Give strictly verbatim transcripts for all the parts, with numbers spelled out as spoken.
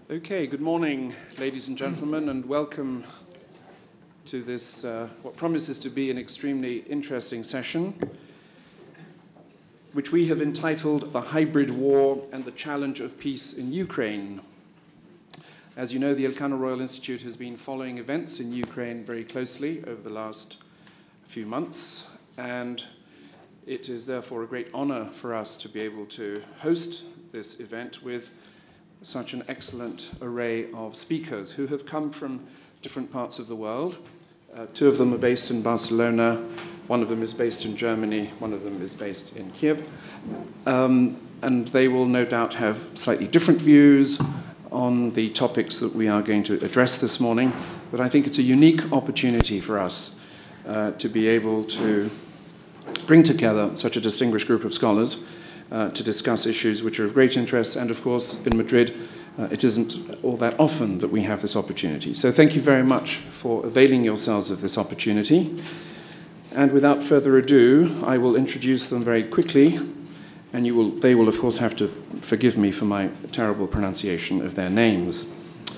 Okay, good morning, ladies and gentlemen, and welcome to this, uh, what promises to be an extremely interesting session, which we have entitled The Hybrid War and the Challenge of Peace in Ukraine. As you know, the Elcano Royal Institute has been following events in Ukraine very closely over the last few months, and it is therefore a great honor for us to be able to host this event with such an excellent array of speakers who have come from different parts of the world. Uh, two of them are based in Barcelona, one of them is based in Germany, one of them is based in Kiev. Um, and they will no doubt have slightly different views on the topics that we are going to address this morning, but I think it's a unique opportunity for us uh, to be able to bring together such a distinguished group of scholars Uh, to discuss issues which are of great interest. And of course, in Madrid, uh, it isn't all that often that we have this opportunity. So thank you very much for availing yourselves of this opportunity. And without further ado, I will introduce them very quickly, and you will, they will, of course, have to forgive me for my terrible pronunciation of their names.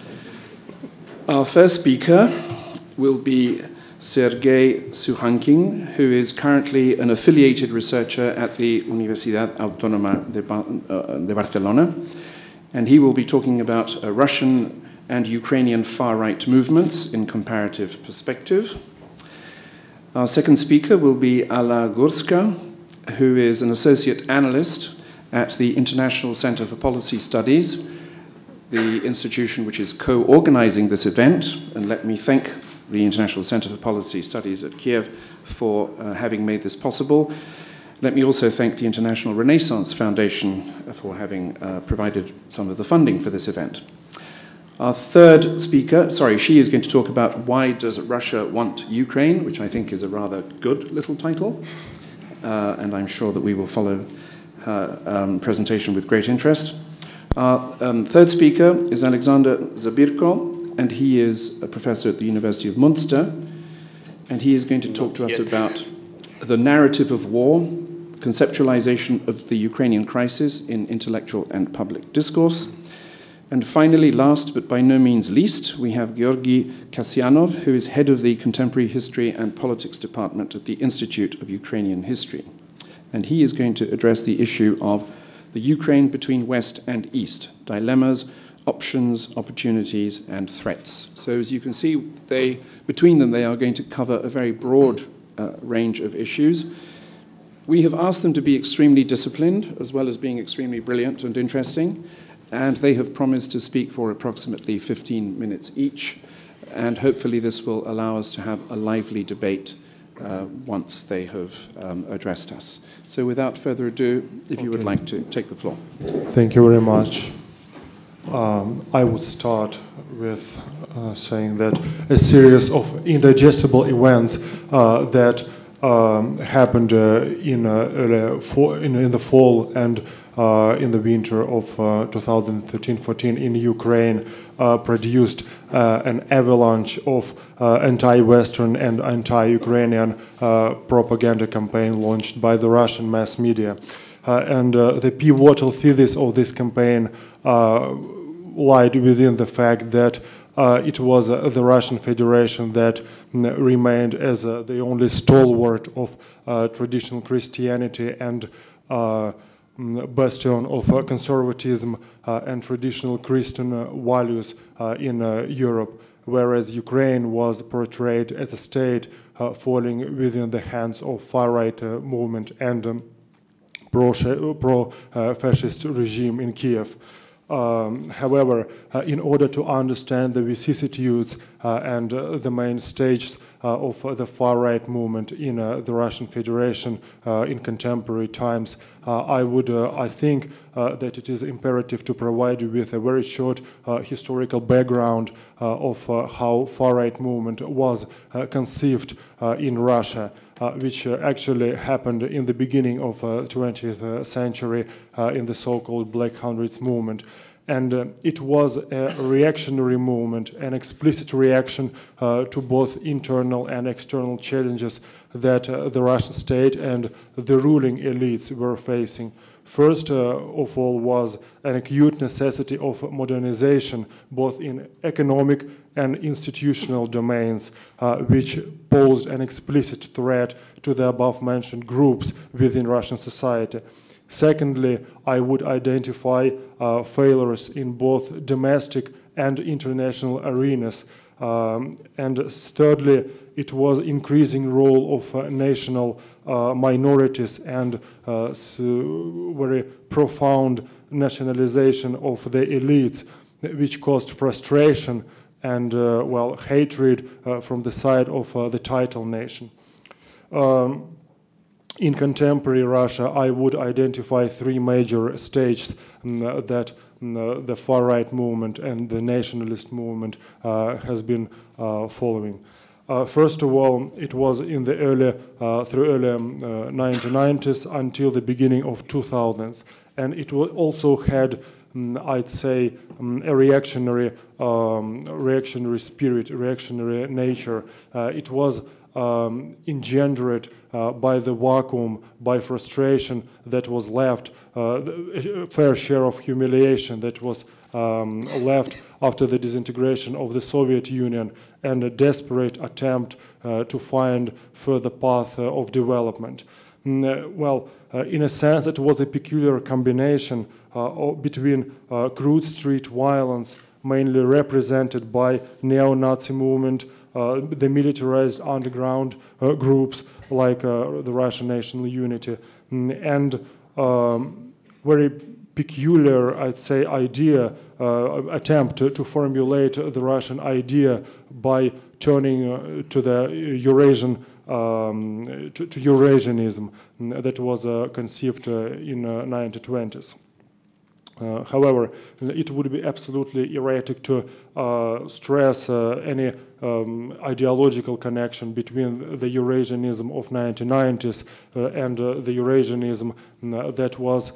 Our first speaker will be Sergei Suhankin, who is currently an affiliated researcher at the Universidad Autónoma de, Bar uh, de Barcelona, and he will be talking about uh, Russian and Ukrainian far-right movements in comparative perspective. Our second speaker will be Alla Gurska, who is an associate analyst at the International Center for Policy Studies, the institution which is co-organizing this event, and let me thank the International Center for Policy Studies at Kiev for uh, having made this possible. Let me also thank the International Renaissance Foundation for having uh, provided some of the funding for this event. Our third speaker, sorry, she is going to talk about Why Does Russia Want Ukraine, which I think is a rather good little title, uh, and I'm sure that we will follow her um, presentation with great interest. Our um, third speaker is Alexander Zabirko, and he is a professor at the University of Munster, and he is going to talk to us about the narrative of war, conceptualization of the Ukrainian crisis in intellectual and public discourse. And finally, last but by no means least, we have Georgi Kasyanov, who is head of the Contemporary History and Politics Department at the Institute of Ukrainian History. And he is going to address the issue of the Ukraine between West and East, dilemmas, options, opportunities, and threats. So as you can see, they, between them, they are going to cover a very broad uh, range of issues. We have asked them to be extremely disciplined, as well as being extremely brilliant and interesting, and they have promised to speak for approximately fifteen minutes each, and hopefully this will allow us to have a lively debate uh, once they have um, addressed us. So without further ado, if you would like to take the floor. Thank you very much. Um, I would start with uh, saying that a series of indigestible events uh, that um, happened uh, in, uh, early fall, in, in the fall and uh, in the winter of uh, two thousand thirteen fourteen in Ukraine uh, produced uh, an avalanche of uh, anti-Western and anti-Ukrainian uh, propaganda campaign launched by the Russian mass media. Uh, and uh, the pivotal thesis of this campaign uh, lied within the fact that uh, it was uh, the Russian Federation that mm, remained as uh, the only stalwart of uh, traditional Christianity and uh, bastion of uh, conservatism uh, and traditional Christian uh, values uh, in uh, Europe, whereas Ukraine was portrayed as a state uh, falling within the hands of far-right uh, movement and um, pro-fascist pro, uh, regime in Kiev. Um, however, uh, in order to understand the vicissitudes uh, and uh, the main stages uh, of uh, the far-right movement in uh, the Russian Federation uh, in contemporary times, uh, I would, uh, I think uh, that it is imperative to provide you with a very short uh, historical background uh, of uh, how far-right movement was uh, conceived uh, in Russia. Uh, which uh, actually happened in the beginning of the uh, twentieth century uh, in the so-called Black Hundreds movement. And uh, it was a reactionary movement, an explicit reaction uh, to both internal and external challenges that uh, the Russian state and the ruling elites were facing. First uh, of all was an acute necessity of modernization, both in economic and institutional domains, uh, which posed an explicit threat to the above-mentioned groups within Russian society. Secondly, I would identify uh, failures in both domestic and international arenas. Um, and thirdly, it was increasing role of uh, national uh, minorities and uh, so very profound nationalization of the elites, which caused frustration and, uh, well, hatred uh, from the side of uh, the title nation. Um, in contemporary Russia, I would identify three major stages um, that um, the far-right movement and the nationalist movement uh, has been uh, following. Uh, first of all, it was in the early, uh, through early um, uh, nineteen nineties until the beginning of two thousands. And it also had, um, I'd say, um, a reactionary, um, reactionary spirit, reactionary nature. Uh, it was um, engendered uh, by the vacuum, by frustration that was left, uh, a fair share of humiliation that was um, left after the disintegration of the Soviet Union, and a desperate attempt uh, to find further path uh, of development. Mm, uh, well, uh, in a sense, it was a peculiar combination uh, between uh, crude street violence, mainly represented by neo-Nazi movement, uh, the militarized underground uh, groups like uh, the Russian National Unity, mm, and um, very peculiar, I'd say, idea, uh, attempt to, to formulate the Russian idea by turning uh, to the Eurasian, um, to, to Eurasianism that was uh, conceived uh, in the uh, nineteen twenties. Uh, however, it would be absolutely erratic to uh, stress uh, any um, ideological connection between the Eurasianism of nineteen nineties uh, and uh, the Eurasianism uh, that was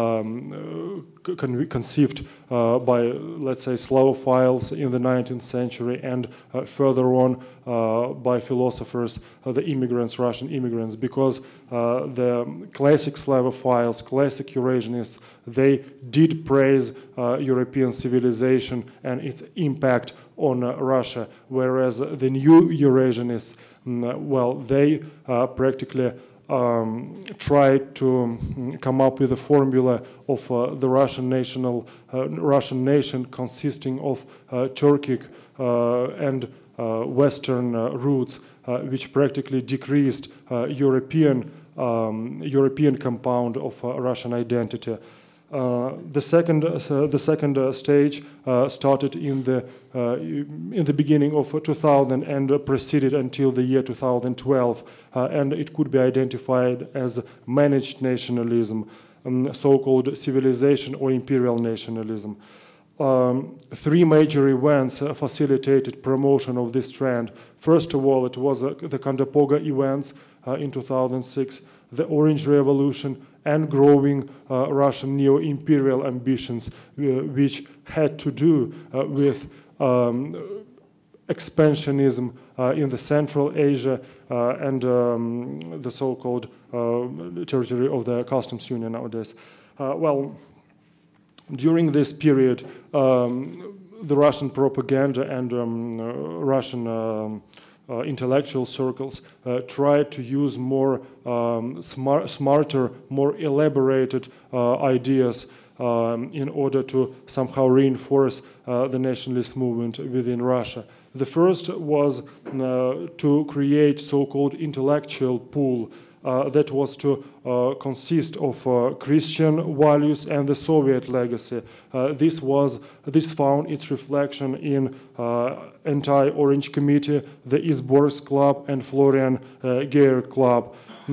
um, con conceived uh, by, let's say, Slavophiles in the nineteenth century, and uh, further on uh, by philosophers, uh, the immigrants, Russian immigrants, because uh, the classic Slavophiles, classic Eurasianists, they did praise uh, European civilization and its impact on uh, Russia, whereas the new Eurasianists, mm, well, they uh, practically um, tried to um, come up with a formula of uh, the Russian national, uh, Russian nation consisting of uh, Turkic uh, and uh, Western uh, roots, uh, which practically decreased uh, European um, European compound of uh, Russian identity. Uh, the second, uh, the second uh, stage uh, started in the uh, in the beginning of two thousand and uh, proceeded until the year two thousand twelve, uh, and it could be identified as managed nationalism, um, so-called civilization or imperial nationalism. Um, three major events uh, facilitated promotion of this trend. First of all, it was uh, the Kandapoga events uh, in two thousand six, the Orange Revolution, and growing uh, Russian neo-imperial ambitions, uh, which had to do uh, with um, expansionism uh, in the Central Asia uh, and um, the so-called uh, territory of the customs union nowadays. Uh, well, during this period, um, the Russian propaganda and um, uh, Russian um, Uh, intellectual circles uh, tried to use more um, smart, smarter, more elaborated uh, ideas um, in order to somehow reinforce uh, the nationalist movement within Russia. The first was uh, to create so-called intellectual pool uh, that was to uh, consist of uh, Christian values and the Soviet legacy. Uh, this was this found its reflection in uh, Anti-Orange Committee, the Izborsk Club, and Florian uh, Geyer Club.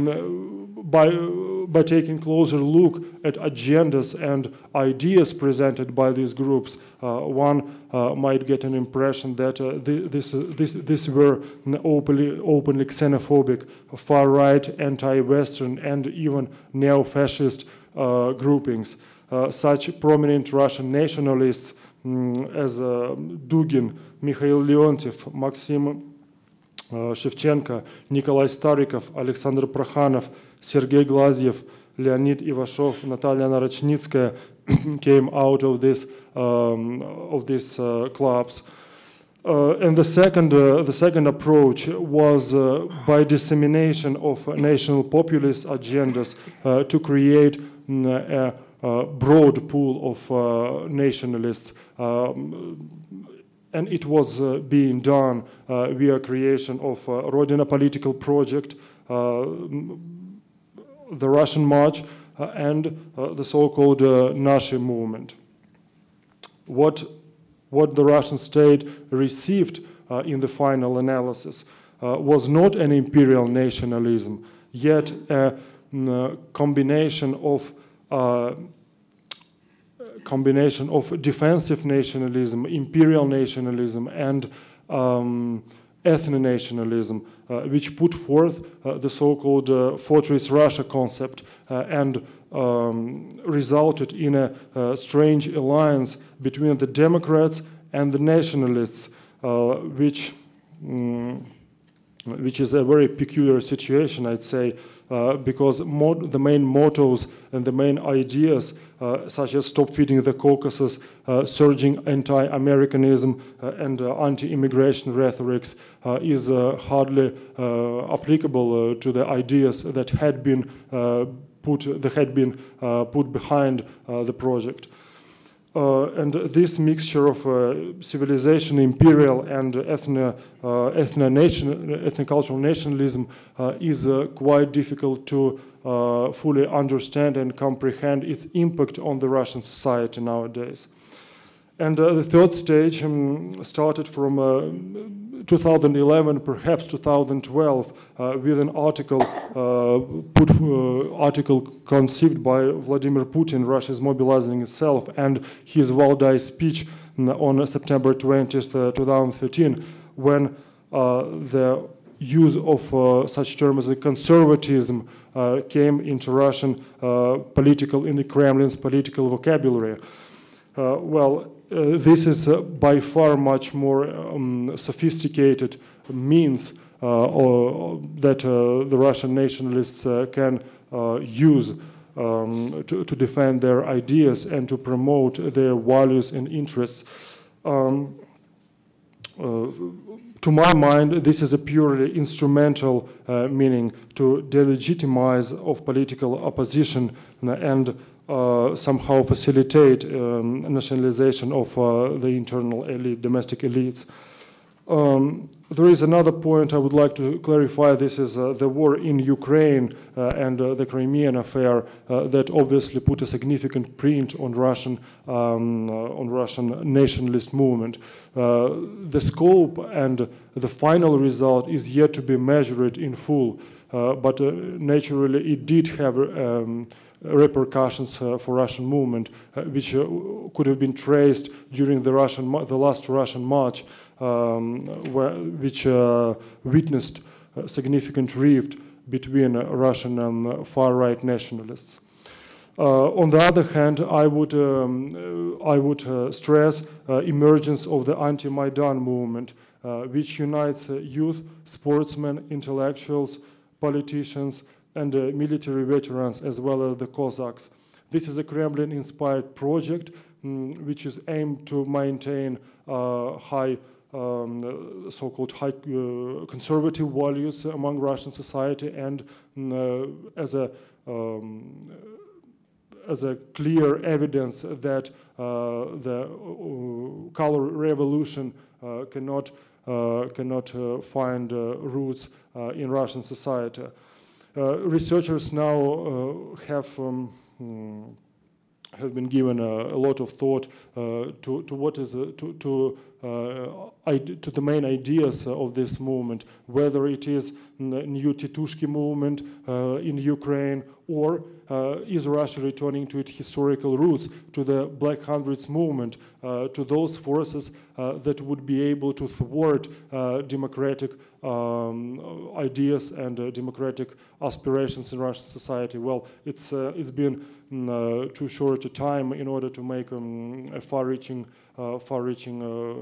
By, by taking closer look at agendas and ideas presented by these groups, uh, one uh, might get an impression that uh, this, this, this were openly, openly xenophobic, far-right, anti-Western, and even neo-fascist uh, groupings. Uh, such prominent Russian nationalists um, as uh, Dugin, Mikhail Leontiev, Maxim Uh, Shevchenko, Nikolai Starikov, Alexander Prokhanov, Sergei Glazyev, Leonid Ivashov, Natalia Narochnitskaya came out of this um, of these uh, clubs. Uh, and the second, uh, the second approach was uh, by dissemination of national populist agendas uh, to create mm, a, a broad pool of uh, nationalists. Um, and it was uh, being done uh, via creation of uh, Rodina political project, uh, the Russian March, uh, and uh, the so-called uh, Nashi movement. What What the Russian state received uh, in the final analysis uh, was not an imperial nationalism, yet a, a combination of uh, combination of defensive nationalism, imperial nationalism, and um, ethno-nationalism, uh, which put forth uh, the so-called uh, Fortress Russia concept uh, and um, resulted in a, a strange alliance between the Democrats and the nationalists, uh, which, um, which is a very peculiar situation, I'd say, uh, because the main mottos and the main ideas, uh, such as stop feeding the Caucasus, uh, surging anti-Americanism, uh, and uh, anti-immigration rhetorics, uh, is uh, hardly uh, applicable uh, to the ideas that had been uh, put that had been uh, put behind uh, the project. Uh, and this mixture of uh, civilization, imperial, and ethno, uh, ethno nation, ethno-cultural nationalism uh, is uh, quite difficult to uh, fully understand and comprehend its impact on the Russian society nowadays. And uh, the third stage um, started from uh, two thousand eleven, perhaps two thousand twelve, uh, with an article uh, put uh, article conceived by Vladimir Putin. Russia is mobilizing itself, and his Valdai speech on September twentieth, uh, two thousand thirteen, when uh, the use of uh, such terms as conservatism uh, came into Russian uh, political, in the Kremlin's political vocabulary. Uh, well. Uh, this is uh, by far much more um, sophisticated means uh, or, that uh, the Russian nationalists uh, can uh, use um, to, to defend their ideas and to promote their values and interests. Um, uh, to my mind, this is a purely instrumental uh, meaning to delegitimize of political opposition and Uh, somehow facilitate um, nationalization of uh, the internal elite, domestic elites. Um, there is another point I would like to clarify. This is uh, the war in Ukraine uh, and uh, the Crimean affair uh, that obviously put a significant print on Russian um, uh, on Russian nationalist movement. Uh, the scope and the final result is yet to be measured in full, uh, but uh, naturally it did have um, repercussions uh, for Russian movement, uh, which uh, could have been traced during the Russian, the last Russian March, um, where, which uh, witnessed a significant rift between uh, Russian and uh, far-right nationalists. Uh, on the other hand, I would um, I would uh, stress uh, emergence of the anti-Maidan movement, uh, which unites uh, youth, sportsmen, intellectuals, politicians, and uh, military veterans, as well as the Cossacks. This is a Kremlin-inspired project um, which is aimed to maintain uh, high, um, so-called high uh, conservative values among Russian society, and uh, as a um, as a clear evidence that uh, the uh, color revolution uh, cannot uh, cannot uh, find uh, roots uh, in Russian society. Uh, researchers now uh, have um, mm, have been given a, a lot of thought uh, to to what is uh, to to, uh, to the main ideas of this movement, whether it is the new Titushky movement uh, in Ukraine, or uh, is Russia returning to its historical roots, to the Black Hundreds movement, uh, to those forces uh, that would be able to thwart uh, democratic um, ideas and uh, democratic aspirations in Russian society. Well, it's uh, it's been uh, too short a time in order to make um, a far-reaching, uh, far-reaching,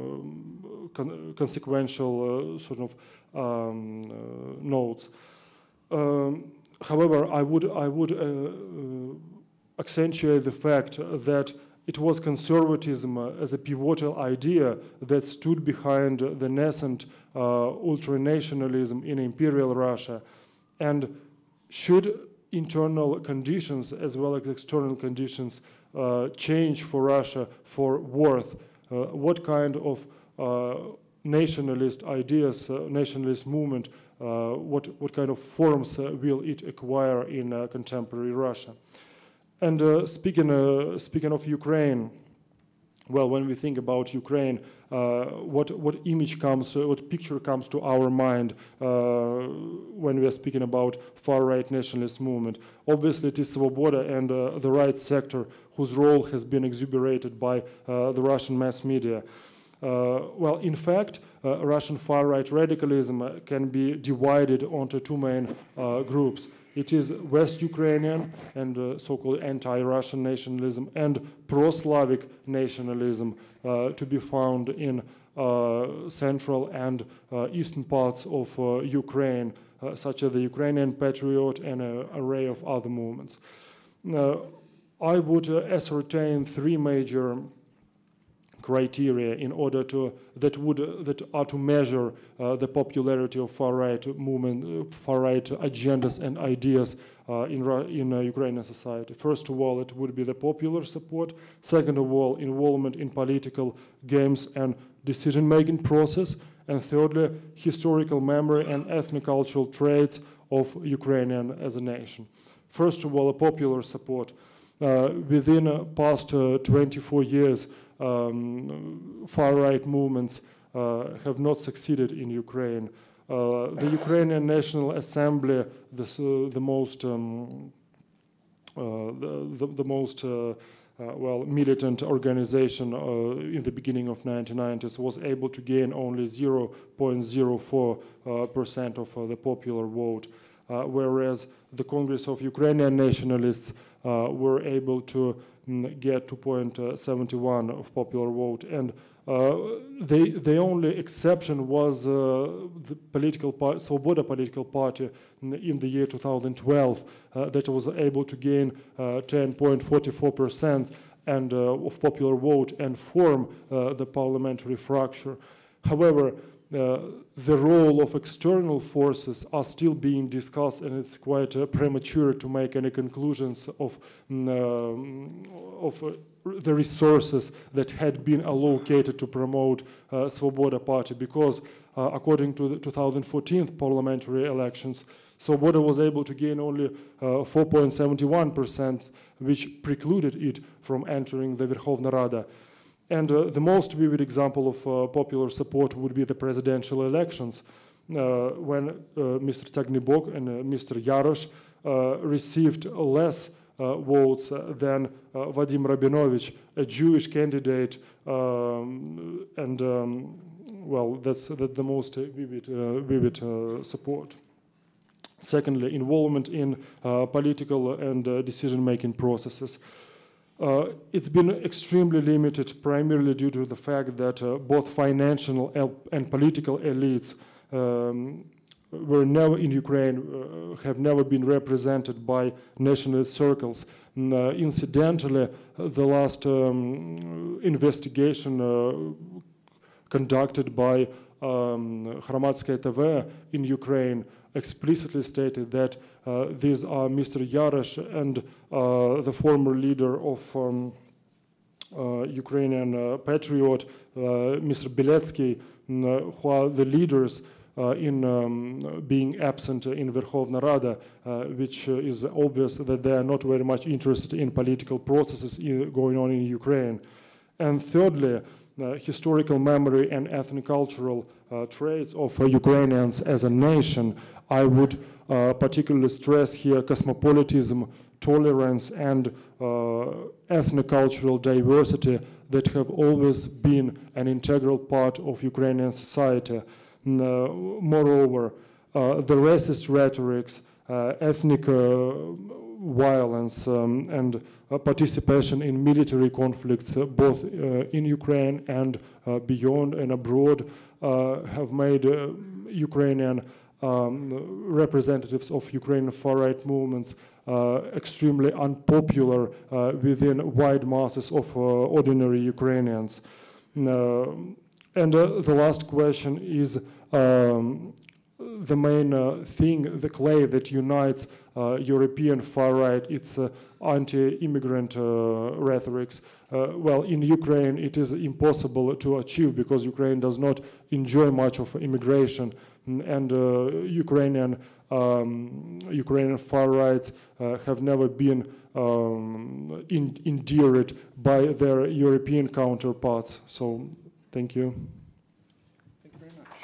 uh, con consequential uh, sort of um, uh, notes. Um, however, I would, I would uh, uh, accentuate the fact that it was conservatism uh, as a pivotal idea that stood behind the nascent uh, ultranationalism in imperial Russia. And should internal conditions as well as external conditions uh, change for Russia for worth, uh, what kind of uh, nationalist ideas, uh, nationalist movement, uh, what, what kind of forms uh, will it acquire in uh, contemporary Russia? And uh, speaking, uh, speaking of Ukraine, well, when we think about Ukraine, uh, what, what image comes, uh, what picture comes to our mind uh, when we are speaking about far-right nationalist movement? Obviously, it is Svoboda and uh, the right sector whose role has been exuberated by uh, the Russian mass media. Uh, well, in fact, uh, Russian far-right radicalism uh, can be divided onto two main uh, groups. It is West Ukrainian and uh, so-called anti-Russian nationalism and pro-Slavic nationalism uh, to be found in uh, central and uh, eastern parts of uh, Ukraine, uh, such as the Ukrainian Patriot and an array of other movements. Uh, I would uh, ascertain three major criteria in order to that would uh, that are to measure uh, the popularity of far-right movement, uh, far-right agendas and ideas uh, in in uh, Ukrainian society. First of all, it would be the popular support. Second of all, involvement in political games and decision-making process. And thirdly, historical memory and ethnic-cultural traits of Ukrainian as a nation. First of all, a popular support. Uh, within the past uh, twenty-four years, um, far-right movements uh, have not succeeded in Ukraine. Uh, the Ukrainian National Assembly, the, uh, the most, um, uh, the, the, the most uh, Uh, well, militant organization uh, in the beginning of nineteen nineties was able to gain only zero point zero four percent uh, of uh, the popular vote, uh, whereas the Congress of Ukrainian Nationalists uh, were able to mm, get two point seven one of popular vote. And uh, they, the only exception was uh, the political party, Svoboda political party in the year two thousand twelve uh, that was able to gain uh, ten point four four percent and uh, of popular vote and form uh, the parliamentary fracture. However, Uh, the role of external forces are still being discussed, and it's quite uh, premature to make any conclusions of, um, of uh, the resources that had been allocated to promote uh, Svoboda party, because uh, according to the two thousand fourteen parliamentary elections, Svoboda was able to gain only uh, four point seven one percent, which precluded it from entering the Verkhovna Rada. And uh, the most vivid example of uh, popular support would be the presidential elections, uh, when uh, Mister Tagnibok and uh, Mister Yarosh uh, received less uh, votes than uh, Vadim Rabinovich, a Jewish candidate, um, and um, well, that's, that's the most vivid, uh, vivid uh, support. Secondly, involvement in uh, political and uh, decision-making processes. Uh, it's been extremely limited, primarily due to the fact that uh, both financial and political elites um, were never in Ukraine, uh, have never been represented by nationalist circles. And, uh, incidentally, the last um, investigation uh, conducted by um, Hromadske T V in Ukraine explicitly stated that uh, these are Mister Yarosh and uh, the former leader of um, uh, Ukrainian uh, Patriot, uh, Mister Beletsky, uh, who are the leaders uh, in um, being absent in Verkhovna Rada, uh, which uh, is obvious that they are not very much interested in political processes going on in Ukraine. And thirdly, Uh, historical memory and ethnic-cultural uh, traits of uh, Ukrainians as a nation. I would uh, particularly stress here cosmopolitanism, tolerance, and uh, ethnic-cultural diversity that have always been an integral part of Ukrainian society. Uh, moreover, uh, the racist rhetorics, uh, ethnic uh, violence, um, and uh, participation in military conflicts, uh, both uh, in Ukraine and uh, beyond and abroad, uh, have made uh, Ukrainian um, representatives of Ukrainian far-right movements uh, extremely unpopular uh, within wide masses of uh, ordinary Ukrainians. Uh, and uh, the last question is um, the main uh, thing, the clay that unites uh, European far-right, it's uh, anti-immigrant uh, rhetorics. Uh, well, in Ukraine, it is impossible to achieve because Ukraine does not enjoy much of immigration, and uh, Ukrainian um, Ukrainian far rights uh, have never been um, in, endeared by their European counterparts. So, thank you. Thank you very much.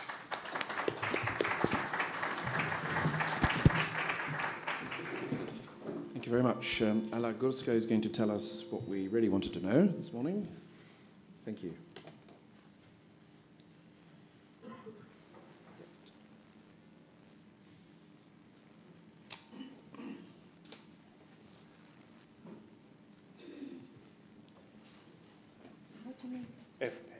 Thank you very much. Um, Alla Gurska is going to tell us what we really wanted to know this morning. Thank you. F five.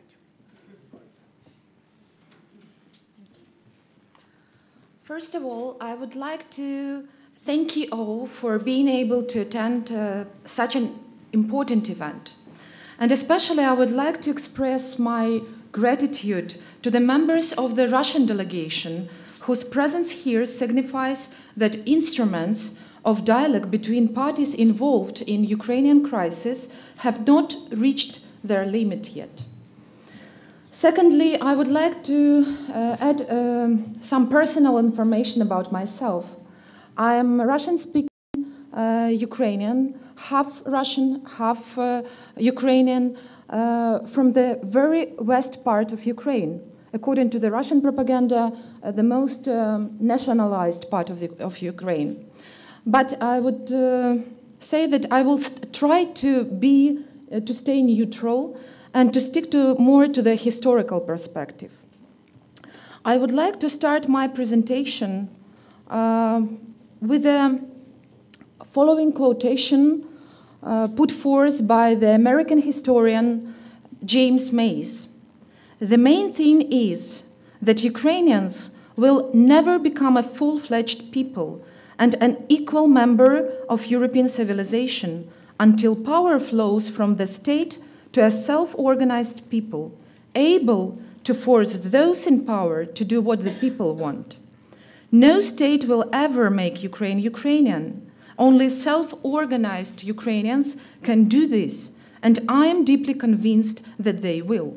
First of all, I would like to thank you all for being able to attend uh, such an important event. And especially I would like to express my gratitude to the members of the Russian delegation whose presence here signifies that instruments of dialogue between parties involved in Ukrainian crisis have not reached their limit yet. Secondly, I would like to uh, add um, some personal information about myself. I am Russian-speaking uh, Ukrainian, half Russian, half uh, Ukrainian, uh, from the very west part of Ukraine. According to the Russian propaganda, uh, the most um, nationalized part of, the, of Ukraine. But I would uh, say that I will try to be, uh, to stay neutral and to stick to more to the historical perspective. I would like to start my presentation uh, with the following quotation uh, put forth by the American historian James Mays. The main thing is that Ukrainians will never become a full-fledged people and an equal member of European civilization until power flows from the state to a self-organized people, able to force those in power to do what the people want. No state will ever make Ukraine Ukrainian. Only self-organized Ukrainians can do this, and I am deeply convinced that they will.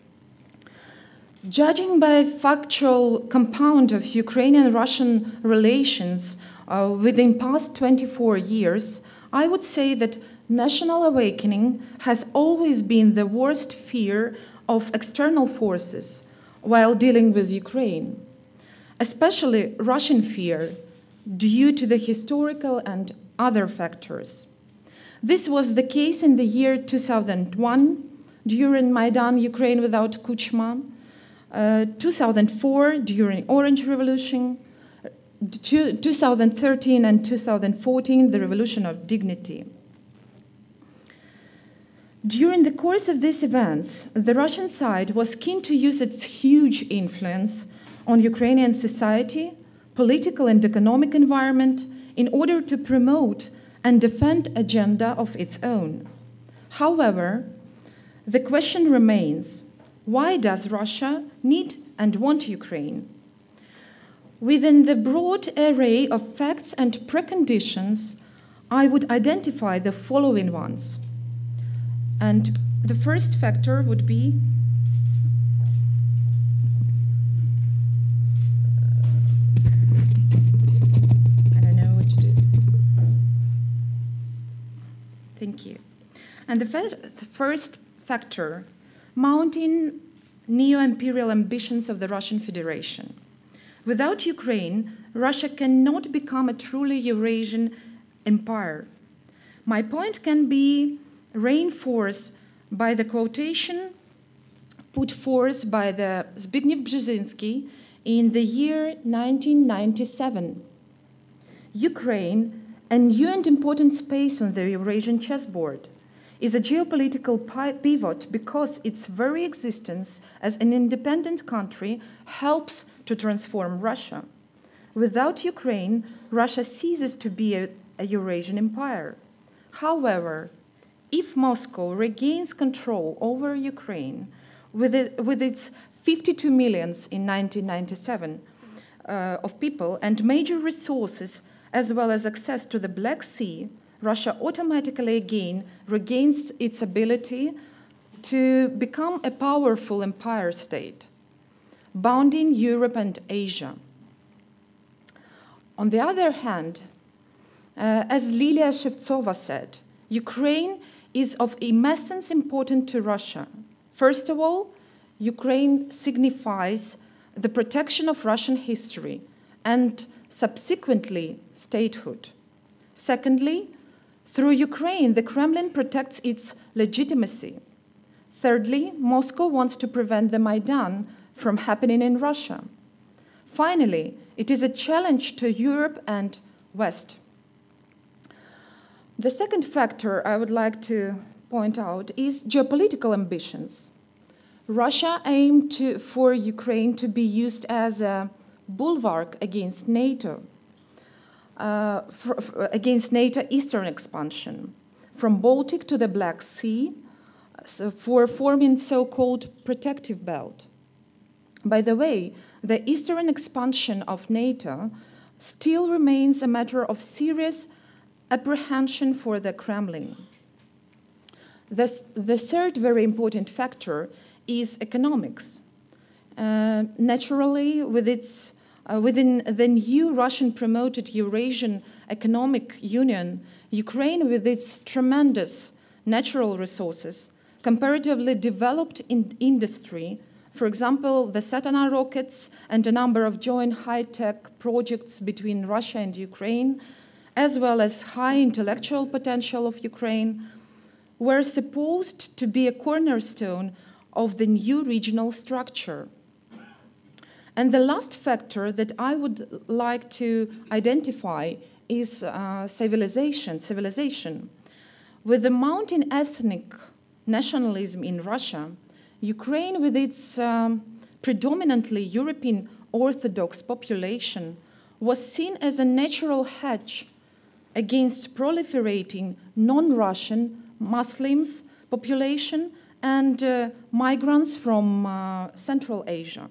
Judging by factual compound of Ukrainian-Russian relations uh, within past twenty-four years, I would say that national awakening has always been the worst fear of external forces while dealing with Ukraine, especially Russian fear due to the historical and other factors. This was the case in the year two thousand one during Maidan Ukraine without Kuchma, uh, two thousand four during Orange Revolution, two thousand thirteen and two thousand fourteen the Revolution of Dignity. During the course of these events, the Russian side was keen to use its huge influence on Ukrainian society, political and economic environment in order to promote and defend an agenda of its own. However, the question remains, why does Russia need and want Ukraine? Within the broad array of facts and preconditions, I would identify the following ones. And the first factor would be I don't know what to do. Thank you. And the, the first factor, mounting neo-imperial ambitions of the Russian Federation. Without Ukraine, Russia cannot become a truly Eurasian empire. My point can be reinforced by the quotation put forth by the Zbigniew Brzezinski in the year nineteen ninety-seven. Ukraine, a new and important space on the Eurasian chessboard, is a geopolitical pivot because its very existence as an independent country helps to transform Russia. Without Ukraine, Russia ceases to be a, a Eurasian empire. However, if Moscow regains control over Ukraine with, it, with its fifty-two millions in nineteen ninety-seven uh, of people and major resources, as well as access to the Black Sea, Russia automatically again regains its ability to become a powerful empire state, bounding Europe and Asia. On the other hand, uh, as Lilia Shevtsova said, Ukraine is of immense importance to Russia. First of all, Ukraine signifies the protection of Russian history and subsequently statehood. Secondly, through Ukraine, the Kremlin protects its legitimacy. Thirdly, Moscow wants to prevent the Maidan from happening in Russia. Finally, it is a challenge to Europe and West. The second factor I would like to point out is geopolitical ambitions. Russia aimed to, for Ukraine to be used as a bulwark against NATO, uh, for, for, against NATO eastern expansion, from Baltic to the Black Sea, so for forming so-called protective belt. By the way, the eastern expansion of NATO still remains a matter of serious apprehension for the Kremlin. This, the third very important factor is economics. Uh, naturally, with its, uh, within the new Russian-promoted Eurasian Economic Union, Ukraine, with its tremendous natural resources, comparatively developed in industry, for example, the Satana rockets and a number of joint high-tech projects between Russia and Ukraine, as well as high intellectual potential of Ukraine, were supposed to be a cornerstone of the new regional structure. And the last factor that I would like to identify is uh, civilization, civilization. With the mounting ethnic nationalism in Russia, Ukraine, with its um, predominantly European Orthodox population, was seen as a natural hedge against proliferating non-Russian Muslims population and uh, migrants from uh, Central Asia.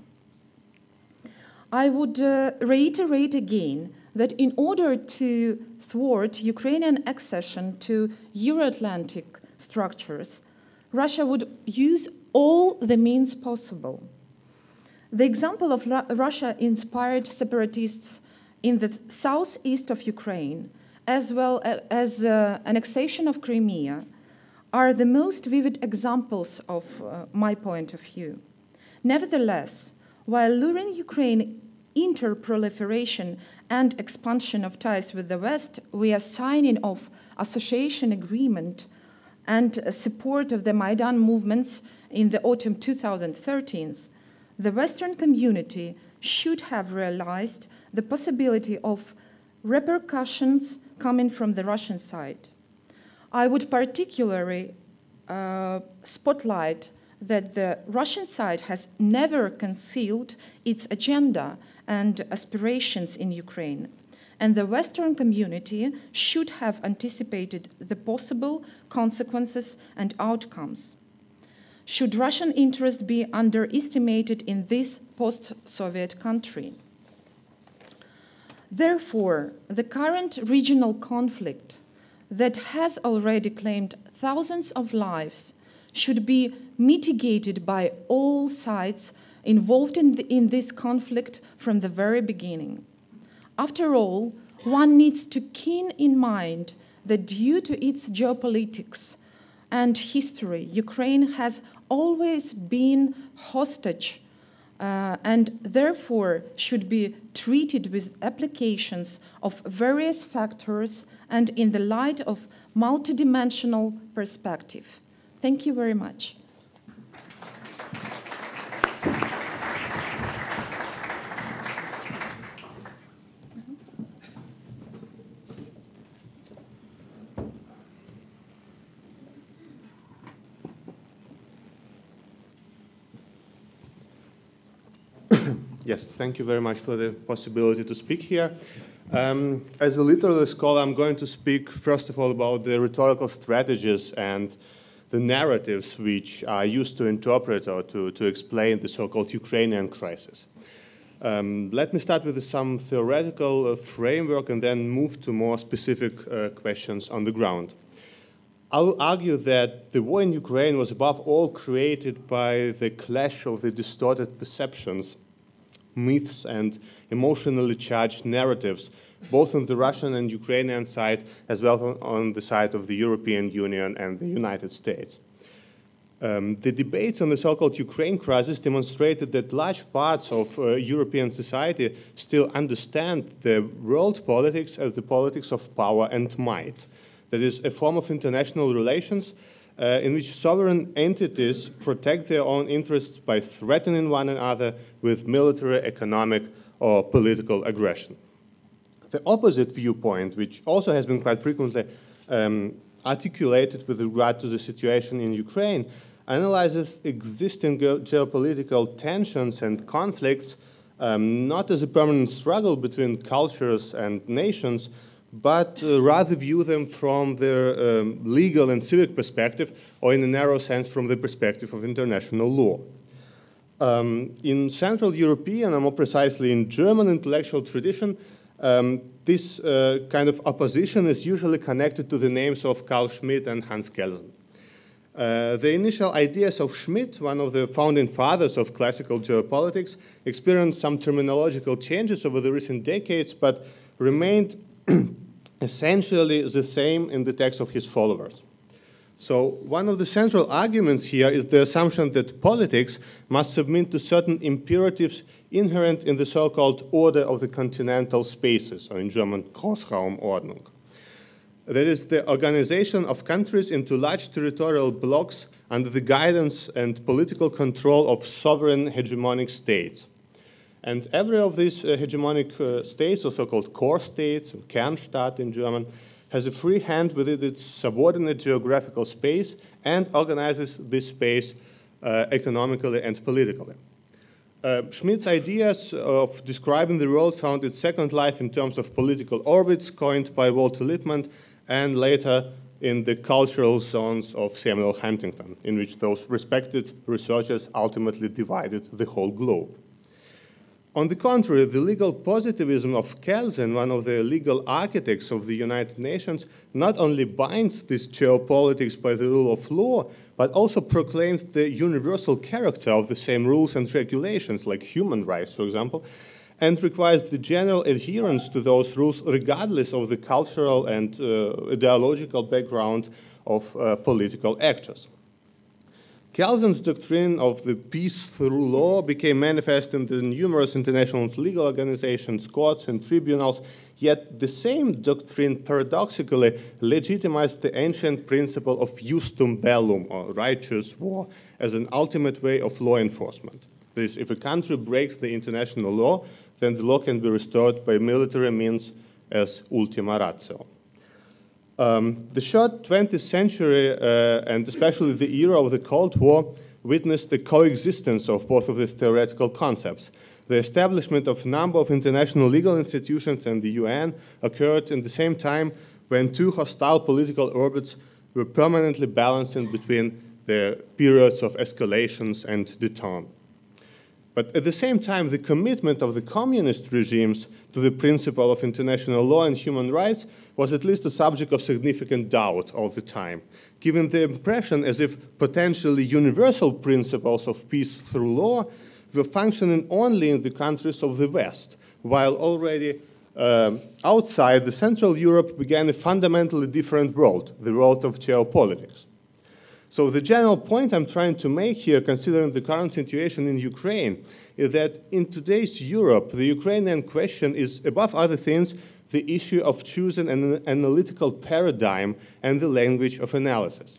I would uh, reiterate again that in order to thwart Ukrainian accession to Euro-Atlantic structures, Russia would use all the means possible. The example of Russia-inspired separatists in the southeast of Ukraine, as well as uh, annexation of Crimea, are the most vivid examples of uh, my point of view. Nevertheless, while luring Ukraine interproliferation and expansion of ties with the West, we are signing off association agreement and support of the Maidan movements in the autumn two thousand thirteen, the Western community should have realized the possibility of repercussions coming from the Russian side. I would particularly uh, spotlight that the Russian side has never concealed its agenda and aspirations in Ukraine, and the Western community should have anticipated the possible consequences and outcomes. Should Russian interest be underestimated in this post-Soviet country? Therefore, the current regional conflict that has already claimed thousands of lives should be mitigated by all sides involved in, the, in this conflict from the very beginning. After all, one needs to keep in mind that due to its geopolitics and history, Ukraine has always been hostage uh, and therefore should be treated with applications of various factors and in the light of multidimensional perspective. Thank you very much. Yes, thank you very much for the possibility to speak here. Um, as a literary scholar, I'm going to speak first of all about the rhetorical strategies and the narratives which are used to interpret or to, to explain the so-called Ukrainian crisis. Um, let me start with some theoretical uh, framework and then move to more specific uh, questions on the ground. I'll argue that the war in Ukraine was above all created by the clash of the distorted perceptions, myths, and emotionally charged narratives, both on the Russian and Ukrainian side, as well on the side of the European Union and the United States. Um, the debates on the so-called Ukraine crisis demonstrated that large parts of uh, European society still understand the world politics as the politics of power and might. That is a form of international relations uh, in which sovereign entities protect their own interests by threatening one another with military, economic, or political aggression. The opposite viewpoint, which also has been quite frequently um, articulated with regard to the situation in Ukraine, analyzes existing ge geopolitical tensions and conflicts um, not as a permanent struggle between cultures and nations, but uh, rather view them from their um, legal and civic perspective, or in a narrow sense from the perspective of international law. Um, in Central European, or more precisely in German intellectual tradition, um, this uh, kind of opposition is usually connected to the names of Carl Schmitt and Hans Kelsen. Uh, the initial ideas of Schmitt, one of the founding fathers of classical geopolitics, experienced some terminological changes over the recent decades, but remained essentially the same in the text of his followers. So one of the central arguments here is the assumption that politics must submit to certain imperatives inherent in the so-called order of the continental spaces, or in German, Großraumordnung. That is the organization of countries into large territorial blocks under the guidance and political control of sovereign hegemonic states. And every of these uh, hegemonic uh, states, or so-called core states, Kernstaat in German, has a free hand within its subordinate geographical space and organizes this space uh, economically and politically. Uh, Schmitt's ideas of describing the world found its second life in terms of political orbits coined by Walter Lippmann, and later in the cultural zones of Samuel Huntington, in which those respected researchers ultimately divided the whole globe. On the contrary, the legal positivism of Kelsen, one of the legal architects of the United Nations, not only binds this geopolitics by the rule of law, but also proclaims the universal character of the same rules and regulations, like human rights, for example, and requires the general adherence to those rules regardless of the cultural and uh, ideological background of uh, political actors. Kelsen's doctrine of the peace through law became manifest in the numerous international legal organizations, courts, and tribunals, yet the same doctrine paradoxically legitimized the ancient principle of justum bellum, or righteous war, as an ultimate way of law enforcement. That is, if a country breaks the international law, then the law can be restored by military means as ultima ratio. Um, the short twentieth century, uh, and especially the era of the Cold War, witnessed the coexistence of both of these theoretical concepts. The establishment of a number of international legal institutions and the U N occurred in the same time when two hostile political orbits were permanently balancing between the periods of escalations and detente. But at the same time, the commitment of the communist regimes to the principle of international law and human rights was at least a subject of significant doubt all the time, giving the impression as if potentially universal principles of peace through law were functioning only in the countries of the West, while already um, outside the Central Europe began a fundamentally different world, the world of geopolitics. So the general point I'm trying to make here, considering the current situation in Ukraine, is that in today's Europe, the Ukrainian question is, above other things, the issue of choosing an analytical paradigm and the language of analysis.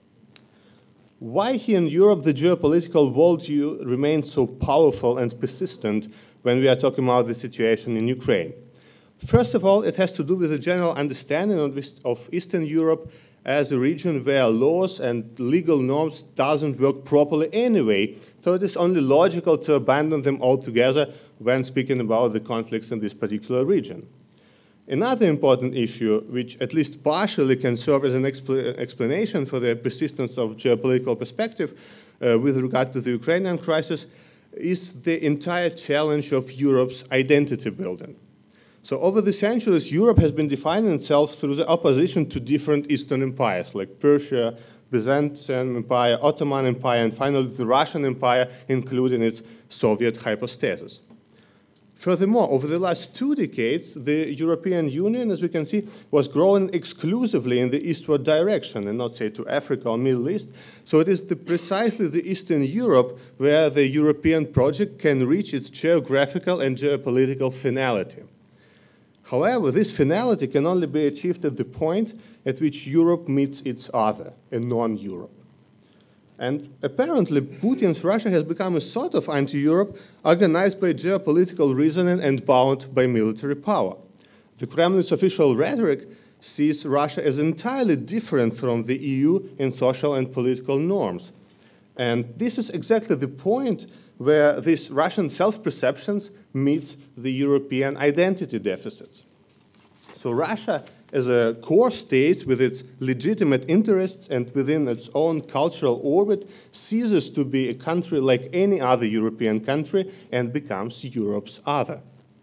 Why here in Europe the geopolitical worldview remains so powerful and persistent when we are talking about the situation in Ukraine? First of all, it has to do with a general understanding of Eastern Europe as a region where laws and legal norms doesn't work properly anyway, so it is only logical to abandon them altogether when speaking about the conflicts in this particular region. Another important issue, which at least partially can serve as an expl explanation for the persistence of geopolitical perspective uh, with regard to the Ukrainian crisis, is the entire challenge of Europe's identity building. So over the centuries, Europe has been defining itself through the opposition to different Eastern empires, like Persia, Byzantine Empire, Ottoman Empire, and finally the Russian Empire, including its Soviet hypostasis. Furthermore, over the last two decades, the European Union, as we can see, was growing exclusively in the eastward direction, and not, say, to Africa or Middle East. So it is the, precisely the Eastern Europe where the European project can reach its geographical and geopolitical finality. However, this finality can only be achieved at the point at which Europe meets its other, a non-Europe. And apparently, Putin's Russia has become a sort of anti-Europe organized by geopolitical reasoning and bound by military power. The Kremlin's official rhetoric sees Russia as entirely different from the E U in social and political norms. And this is exactly the point where these Russian self-perceptions meets the European identity deficits. So Russia, as a core state with its legitimate interests and within its own cultural orbit, ceases to be a country like any other European country and becomes Europe's other.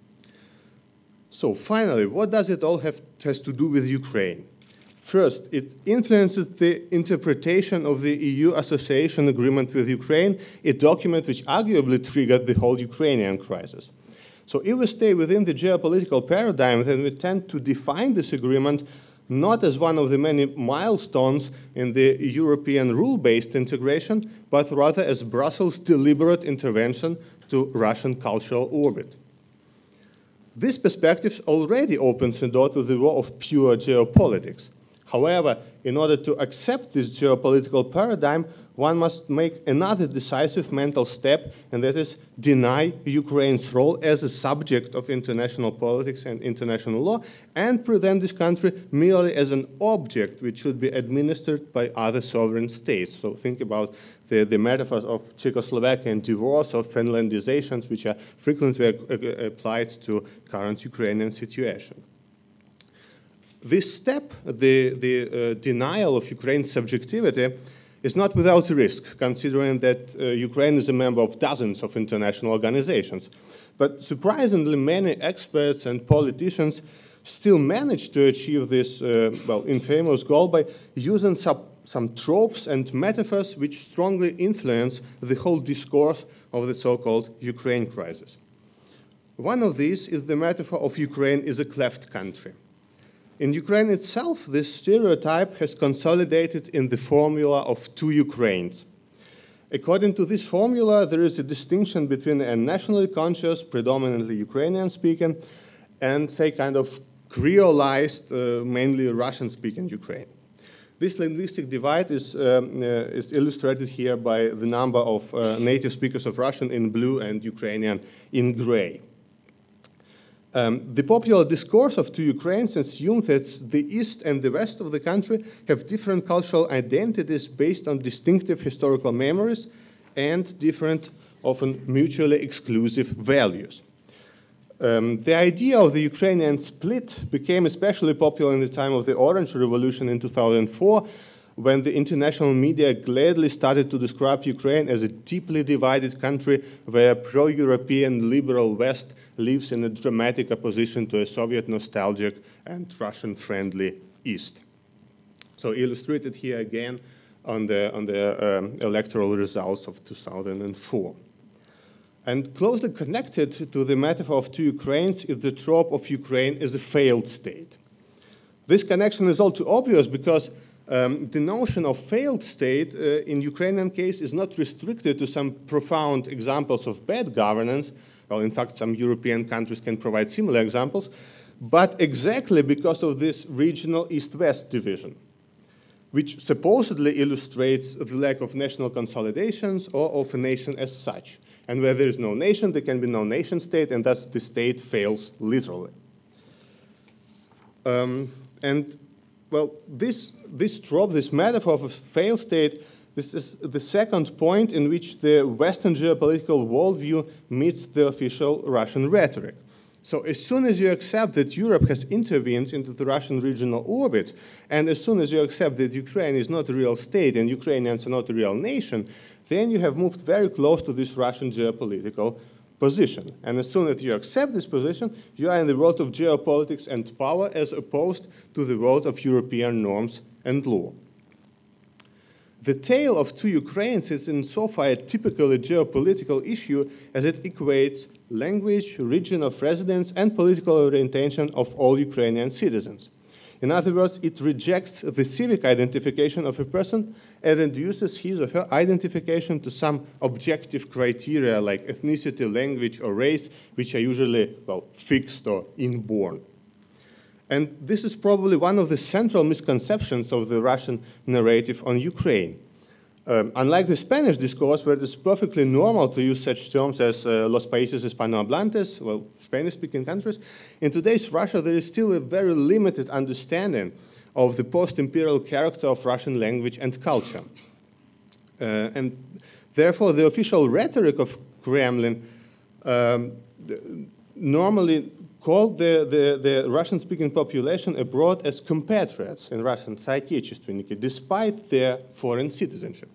So finally, what does it all have has to do with Ukraine? First, it influences the interpretation of the E U association agreement with Ukraine, a document which arguably triggered the whole Ukrainian crisis. So if we stay within the geopolitical paradigm, then we tend to define this agreement not as one of the many milestones in the European rule-based integration, but rather as Brussels' deliberate intervention to Russian cultural orbit. This perspective already opens the door to the war of pure geopolitics. However, in order to accept this geopolitical paradigm, one must make another decisive mental step, and that is deny Ukraine's role as a subject of international politics and international law, and present this country merely as an object which should be administered by other sovereign states. So think about the, the metaphors of Czechoslovakia and divorce or Finlandizations, which are frequently applied to current Ukrainian situation. This step, the, the uh, denial of Ukraine's subjectivity, is not without risk, considering that uh, Ukraine is a member of dozens of international organizations. But surprisingly, many experts and politicians still manage to achieve this, uh, well, infamous goal by using some, some tropes and metaphors which strongly influence the whole discourse of the so-called Ukraine crisis. One of these is the metaphor of Ukraine as a cleft country. In Ukraine itself, this stereotype has consolidated in the formula of two Ukraines. According to this formula, there is a distinction between a nationally conscious, predominantly Ukrainian-speaking, and, say, kind of creolized, uh, mainly Russian-speaking Ukraine. This linguistic divide is, um, uh, is illustrated here by the number of uh, native speakers of Russian in blue and Ukrainian in gray. Um, the popular discourse of two Ukraines assumes that the east and the west of the country have different cultural identities based on distinctive historical memories and different, often mutually exclusive values. Um, the idea of the Ukrainian split became especially popular in the time of the Orange Revolution in two thousand four, when the international media gladly started to describe Ukraine as a deeply divided country where pro-European liberal West lives in a dramatic opposition to a Soviet nostalgic and Russian-friendly East. So illustrated here again on the, on the um, electoral results of two thousand four. And closely connected to the metaphor of two Ukraines is the trope of Ukraine as a failed state. This connection is all too obvious because Um, the notion of failed state uh, in Ukrainian case is not restricted to some profound examples of bad governance. Well, in fact, some European countries can provide similar examples, but exactly because of this regional East-West division, which supposedly illustrates the lack of national consolidations or of a nation as such. And where there is no nation, there can be no nation state, and thus the state fails literally. Um, and, well, this, this trope, this metaphor of a failed state, this is the second point in which the Western geopolitical worldview meets the official Russian rhetoric. So as soon as you accept that Europe has intervened into the Russian regional orbit, and as soon as you accept that Ukraine is not a real state and Ukrainians are not a real nation, then you have moved very close to this Russian geopolitical position. And as soon as you accept this position, you are in the world of geopolitics and power as opposed to the world of European norms and law. The tale of two Ukraines is insofar a typically geopolitical issue as it equates language, region of residence, and political orientation of all Ukrainian citizens. In other words, it rejects the civic identification of a person and reduces his or her identification to some objective criteria like ethnicity, language, or race, which are usually, well, fixed or inborn. And this is probably one of the central misconceptions of the Russian narrative on Ukraine. Um, unlike the Spanish discourse, where it is perfectly normal to use such terms as uh, los países hispanohablantes, well, Spanish-speaking countries, in today's Russia there is still a very limited understanding of the post-imperial character of Russian language and culture. Uh, and therefore, the official rhetoric of Kremlin um, normally called the, the, the Russian-speaking population abroad as compatriots in Russian, соотечественники, despite their foreign citizenship.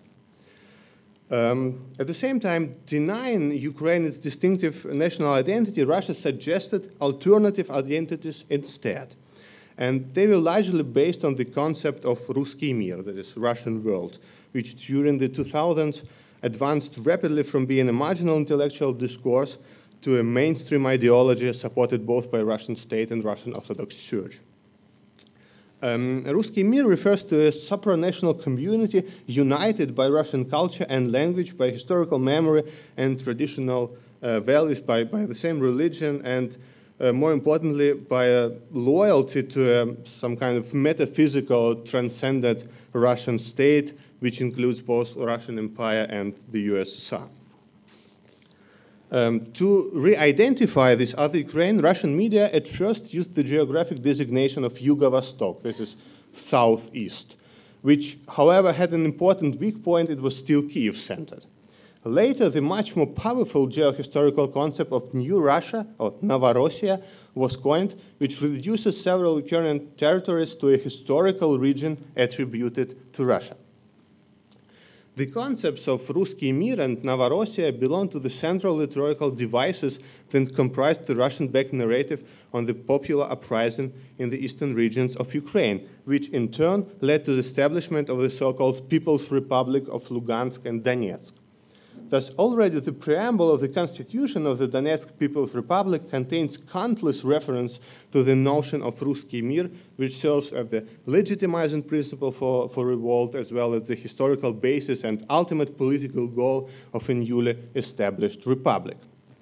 Um, at the same time, denying Ukraine its distinctive national identity, Russia suggested alternative identities instead. And they were largely based on the concept of Ruski Mir, that is, Russian world, which during the two thousands advanced rapidly from being a marginal intellectual discourse to a mainstream ideology supported both by Russian state and Russian Orthodox Church. Um, Ruski Mir refers to a supranational community united by Russian culture and language, by historical memory and traditional uh, values, by, by the same religion, and uh, more importantly, by a loyalty to um, some kind of metaphysical, transcendent Russian state, which includes both Russian Empire and the U S S R. Um, to re-identify this other Ukraine, Russian media at first used the geographic designation of Yugo-Vostok, this is southeast, which, however, had an important weak point: it was still Kiev-centered. Later, the much more powerful geohistorical concept of New Russia, or Novorossiya, was coined, which reduces several Ukrainian territories to a historical region attributed to Russia. The concepts of Ruski Mir and Novorossiya belong to the central liturgical devices that comprised the Russian-backed narrative on the popular uprising in the eastern regions of Ukraine, which in turn led to the establishment of the so-called People's Republic of Lugansk and Donetsk. Thus, already the preamble of the Constitution of the Donetsk People's Republic contains countless references to the notion of Ruski Mir, which serves as the legitimizing principle for, for revolt, as well as the historical basis and ultimate political goal of a newly established republic.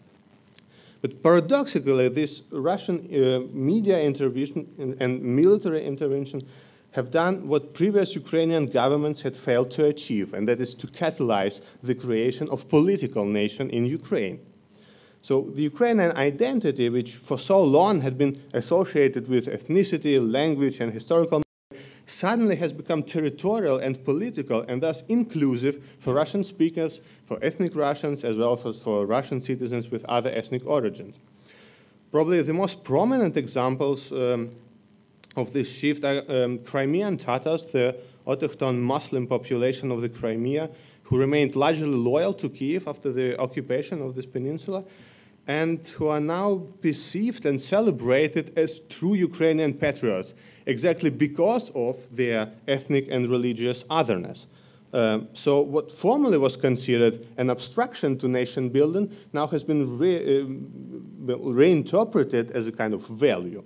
But paradoxically, this Russian uh, media intervention and, and military intervention have done what previous Ukrainian governments had failed to achieve, and that is to catalyze the creation of political nation in Ukraine. So the Ukrainian identity, which for so long had been associated with ethnicity, language, and historical memory, suddenly has become territorial and political, and thus inclusive for Russian speakers, for ethnic Russians, as well as for Russian citizens with other ethnic origins. Probably the most prominent examples um, of this shift are um, Crimean Tatars, the autochthon Muslim population of the Crimea, who remained largely loyal to Kiev after the occupation of this peninsula, and who are now perceived and celebrated as true Ukrainian patriots, exactly because of their ethnic and religious otherness. Um, so what formerly was considered an obstruction to nation building now has been re, uh, reinterpreted as a kind of value.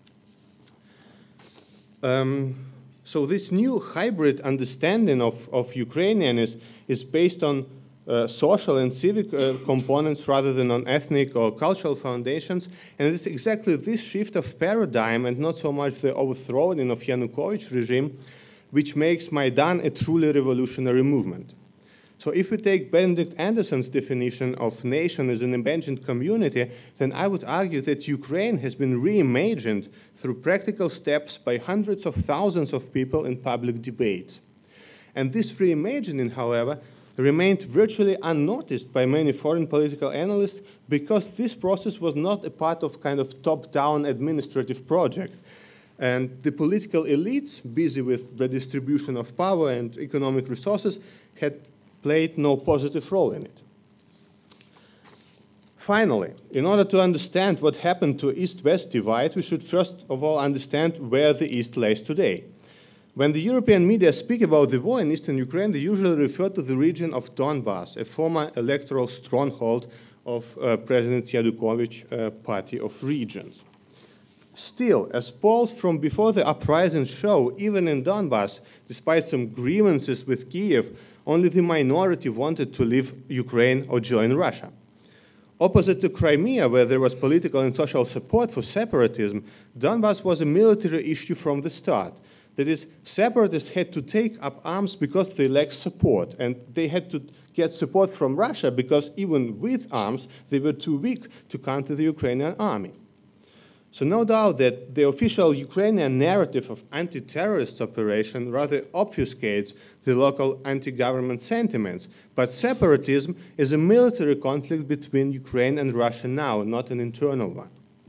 Um, so this new hybrid understanding of, of Ukrainian is, is based on uh, social and civic uh, components rather than on ethnic or cultural foundations, and it is exactly this shift of paradigm and not so much the overthrowing of Yanukovych regime which makes Maidan a truly revolutionary movement. So if we take Benedict Anderson's definition of nation as an imagined community, then I would argue that Ukraine has been reimagined through practical steps by hundreds of thousands of people in public debates. And this reimagining, however, remained virtually unnoticed by many foreign political analysts because this process was not a part of kind of top-down administrative project. And the political elites, busy with redistribution of power and economic resources, had played no positive role in it. Finally, in order to understand what happened to East-West divide, we should first of all understand where the East lays today. When the European media speak about the war in eastern Ukraine, they usually refer to the region of Donbas, a former electoral stronghold of uh, President Yanukovych uh, party of regions. Still, as polls from before the uprising show, even in Donbas, despite some grievances with Kiev, only the minority wanted to leave Ukraine or join Russia. Opposite to Crimea, where there was political and social support for separatism, Donbas was a military issue from the start. That is, separatists had to take up arms because they lacked support, and they had to get support from Russia because even with arms, they were too weak to counter the Ukrainian army. So no doubt that the official Ukrainian narrative of anti-terrorist operation rather obfuscates the local anti-government sentiments, but separatism is a military conflict between Ukraine and Russia now, not an internal one.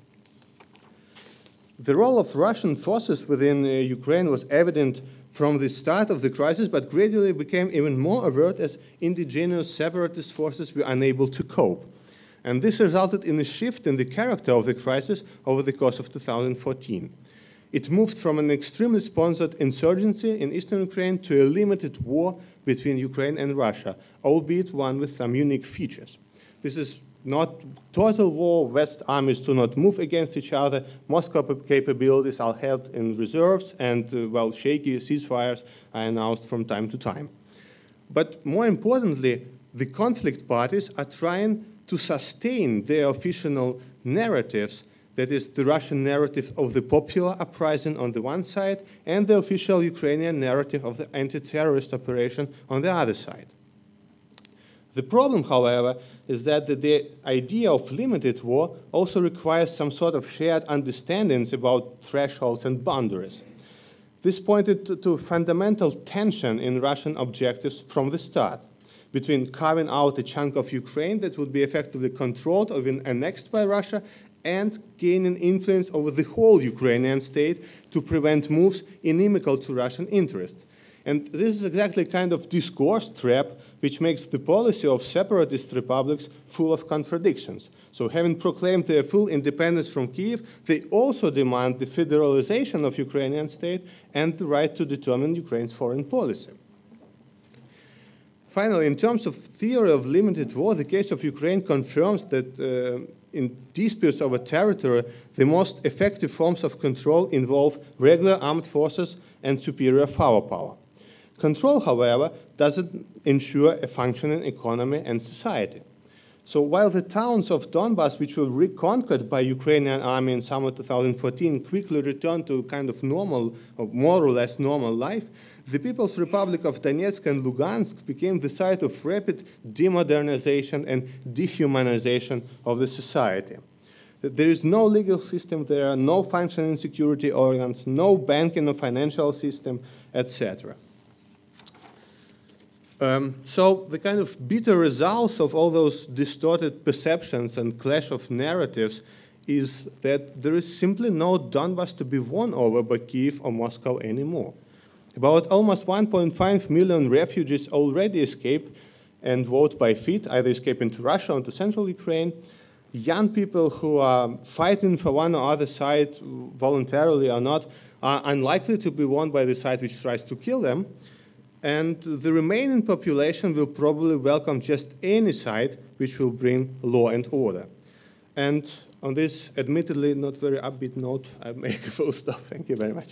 The role of Russian forces within uh, Ukraine was evident from the start of the crisis, but gradually became even more overt as indigenous separatist forces were unable to cope. And this resulted in a shift in the character of the crisis over the course of two thousand fourteen. It moved from an extremely sponsored insurgency in eastern Ukraine to a limited war between Ukraine and Russia, albeit one with some unique features. This is not total war. West armies do not move against each other. Moscow capabilities are held in reserves, and, uh, well, shaky ceasefires are announced from time to time. But more importantly, the conflict parties are trying to sustain their official narratives, that is, the Russian narrative of the popular uprising on the one side and the official Ukrainian narrative of the anti-terrorist operation on the other side. The problem, however, is that the, the idea of limited war also requires some sort of shared understandings about thresholds and boundaries. This pointed to, to fundamental tension in Russian objectives from the start, between carving out a chunk of Ukraine that would be effectively controlled or even annexed by Russia and gaining influence over the whole Ukrainian state to prevent moves inimical to Russian interests. And this is exactly kind of discourse trap which makes the policy of separatist republics full of contradictions. So having proclaimed their full independence from Kiev, they also demand the federalization of Ukrainian state and the right to determine Ukraine's foreign policy. Finally, in terms of theory of limited war, the case of Ukraine confirms that uh, in disputes over territory, the most effective forms of control involve regular armed forces and superior firepower. Control, however, doesn't ensure a functioning economy and society. So while the towns of Donbas, which were reconquered by Ukrainian army in summer two thousand fourteen, quickly returned to kind of normal, or more or less normal life, the People's Republic of Donetsk and Lugansk became the site of rapid demodernization and dehumanization of the society. There is no legal system there, no functioning security organs, no banking or financial system, et cetera. Um, so the kind of bitter results of all those distorted perceptions and clash of narratives is that there is simply no Donbas to be won over by Kiev or Moscow anymore. About almost one point five million refugees already escape and vote by feet, either escape into Russia or into central Ukraine. Young people who are fighting for one or other side, voluntarily or not, are unlikely to be won by the side which tries to kill them. And the remaining population will probably welcome just any side which will bring law and order. And on this admittedly not very upbeat note, I make a full stop. Thank you very much.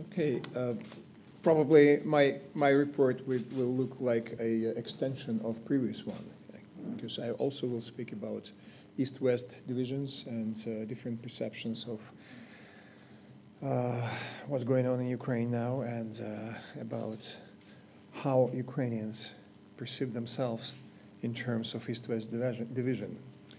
Okay, uh, probably my, my report will, will look like a extension of previous one, because I also will speak about East-West divisions and uh, different perceptions of uh, what's going on in Ukraine now, and uh, about how Ukrainians perceive themselves in terms of East-West division.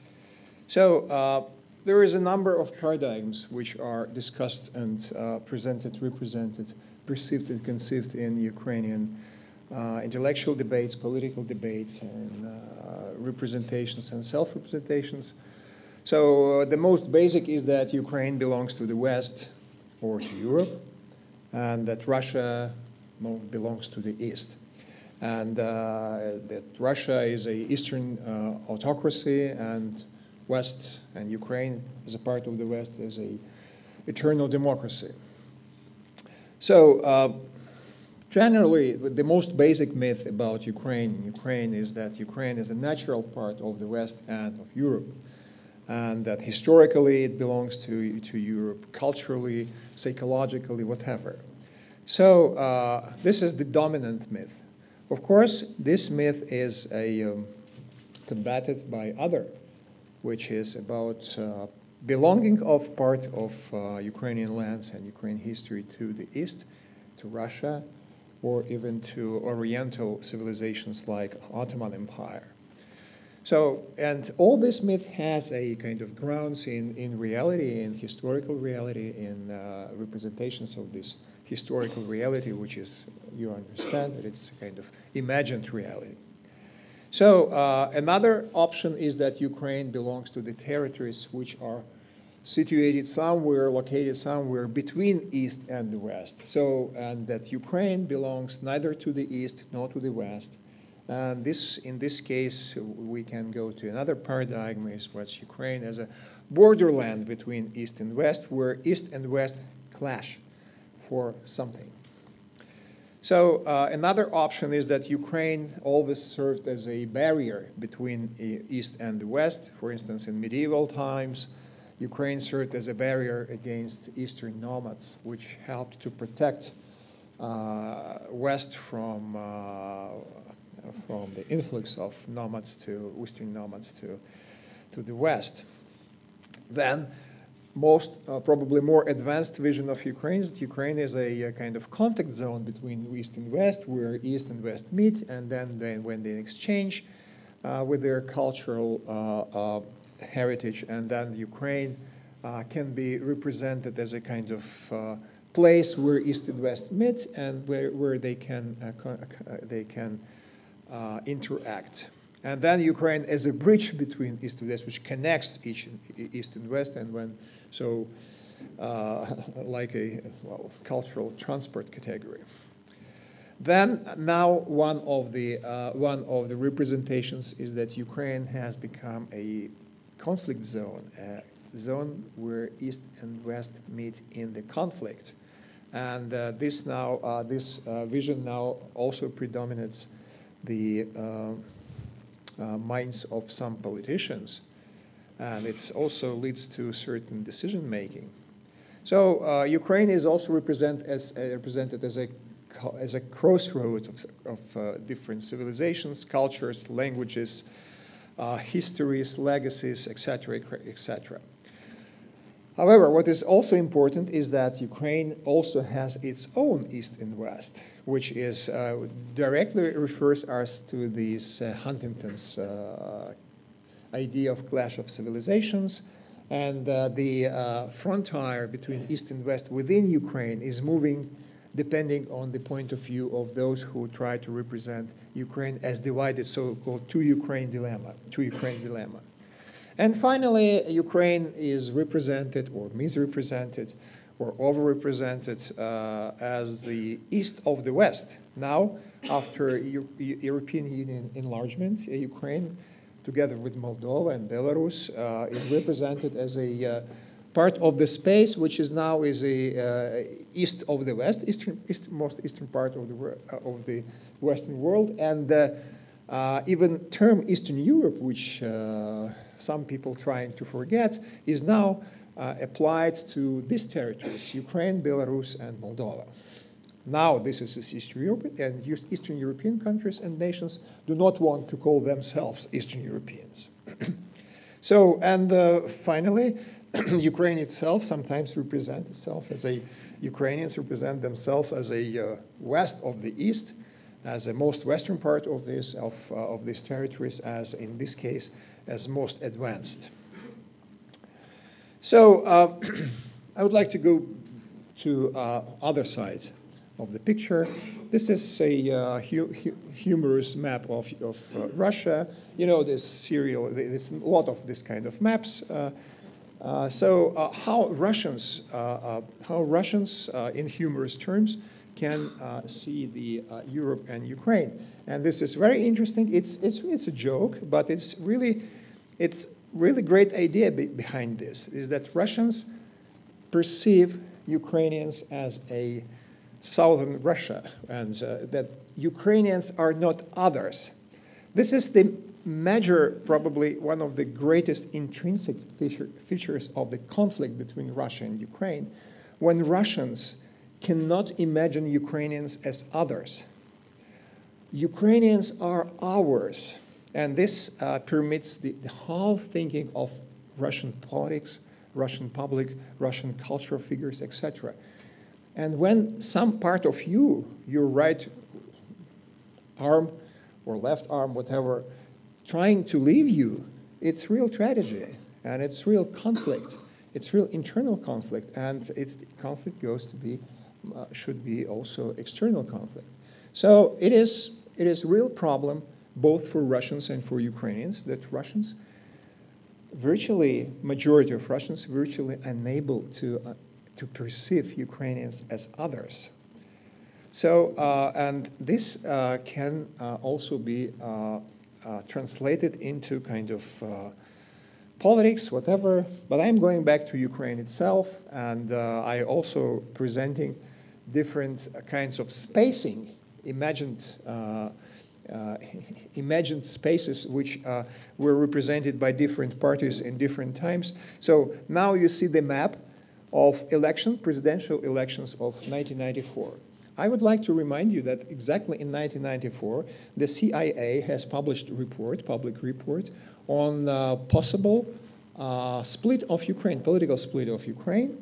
So uh, there is a number of paradigms which are discussed and uh, presented, represented, perceived and conceived in Ukrainian uh, intellectual debates, political debates, and uh, representations and self-representations. So uh, the most basic is that Ukraine belongs to the West or to Europe, and that Russia belongs to the East. And uh, that Russia is a Eastern uh, autocracy, and West and Ukraine as a part of the West is a eternal democracy. So uh, generally, the most basic myth about Ukraine, Ukraine is that Ukraine is a natural part of the West and of Europe, and that historically it belongs to, to Europe, culturally, psychologically, whatever. So uh, this is the dominant myth. Of course, this myth is a, um, combated by other, which is about uh, belonging of part of uh, Ukrainian lands and Ukrainian history to the East, to Russia, or even to Oriental civilizations like Ottoman Empire. So, and all this myth has a kind of grounds in, in reality, in historical reality, in uh, representations of this historical reality, which is, you understand, that it's a kind of imagined reality. So uh, another option is that Ukraine belongs to the territories which are situated somewhere, located somewhere between East and the West. So, and that Ukraine belongs neither to the East nor to the West. And this, in this case, we can go to another paradigm, is what's Ukraine as a borderland between East and West, where East and West clash for something. So uh, another option is that Ukraine always served as a barrier between East and the West. For instance, in medieval times, Ukraine served as a barrier against Eastern nomads, which helped to protect uh, West from, uh, from the influx of nomads to, Western nomads to, to the West. Then, most, uh, probably more advanced vision of Ukraine is that Ukraine is a, a kind of contact zone between East and West, where East and West meet, and then they, when they exchange uh, with their cultural uh, uh, heritage, and then Ukraine uh, can be represented as a kind of uh, place where East and West meet, and where, where they can, uh, uh, they can uh, interact. And then Ukraine as a bridge between East and West, which connects each East and West, and when so uh, like a well, cultural transport category. Then now one of the uh, one of the representations is that Ukraine has become a conflict zone, a zone where East and West meet in the conflict, and uh, this now uh, this uh, vision now also predominates the uh, uh, minds of some politicians. And it also leads to certain decision making. So uh, Ukraine is also represent as, uh, represented as a, as a crossroad of, of uh, different civilizations, cultures, languages, uh, histories, legacies, et cetera, et cetera. However, what is also important is that Ukraine also has its own East and West, which is uh, directly refers us to these uh, Huntington's uh, idea of clash of civilizations, and uh, the uh, frontier between East and West within Ukraine is moving depending on the point of view of those who try to represent Ukraine as divided, so-called two Ukraine dilemma, two Ukraines dilemma. And finally, Ukraine is represented or misrepresented or overrepresented uh, as the East of the West. Now, after Euro European Union enlargement, Ukraine, together with Moldova and Belarus, uh, is represented as a uh, part of the space which is now is a uh, east of the West, eastern, east, most eastern part of the uh, of the Western world, and uh, uh, even term Eastern Europe, which uh, some people trying to forget, is now uh, applied to these territories, Ukraine, Belarus, and Moldova. Now this is Eastern Europe, and Eastern European countries and nations do not want to call themselves Eastern Europeans. So, and uh, finally, Ukraine itself sometimes represents itself as a, Ukrainians represent themselves as a uh, west of the East, as the most western part of this, of, uh, of these territories, as in this case, as most advanced. So, uh, I would like to go to uh, other sides of the picture. This is a uh, hu hu humorous map of, of uh, Russia. You know, this serial, there's a lot of this kind of maps. Uh, uh, so uh, how Russians, uh, uh, how Russians uh, in humorous terms can uh, see the uh, Europe and Ukraine. And this is very interesting. It's, it's, it's a joke, but it's really, it's really great idea be behind this, is that Russians perceive Ukrainians as a southern Russia, and uh, that Ukrainians are not others. This is the major, probably one of the greatest intrinsic feature, features of the conflict between Russia and Ukraine, when Russians cannot imagine Ukrainians as others. Ukrainians are ours, and this uh, permits the, the whole thinking of Russian politics, Russian public, Russian cultural figures, et cetera. And when some part of you, your right arm or left arm, whatever, trying to leave you, it's real tragedy, and it's real conflict. It's real internal conflict, and it's, conflict goes to be, uh, should be also external conflict. So it is, it is a real problem, both for Russians and for Ukrainians, that Russians, virtually, majority of Russians, virtually unable to uh, to perceive Ukrainians as others. So, uh, and this uh, can uh, also be uh, uh, translated into kind of uh, politics, whatever, but I'm going back to Ukraine itself, and uh, I also presenting different kinds of spacing, imagined, uh, uh, imagined spaces which uh, were represented by different parties in different times. So now you see the map of election, presidential elections of nineteen ninety-four. I would like to remind you that exactly in nineteen ninety-four, the C I A has published a report, public report, on uh, possible uh, split of Ukraine, political split of Ukraine,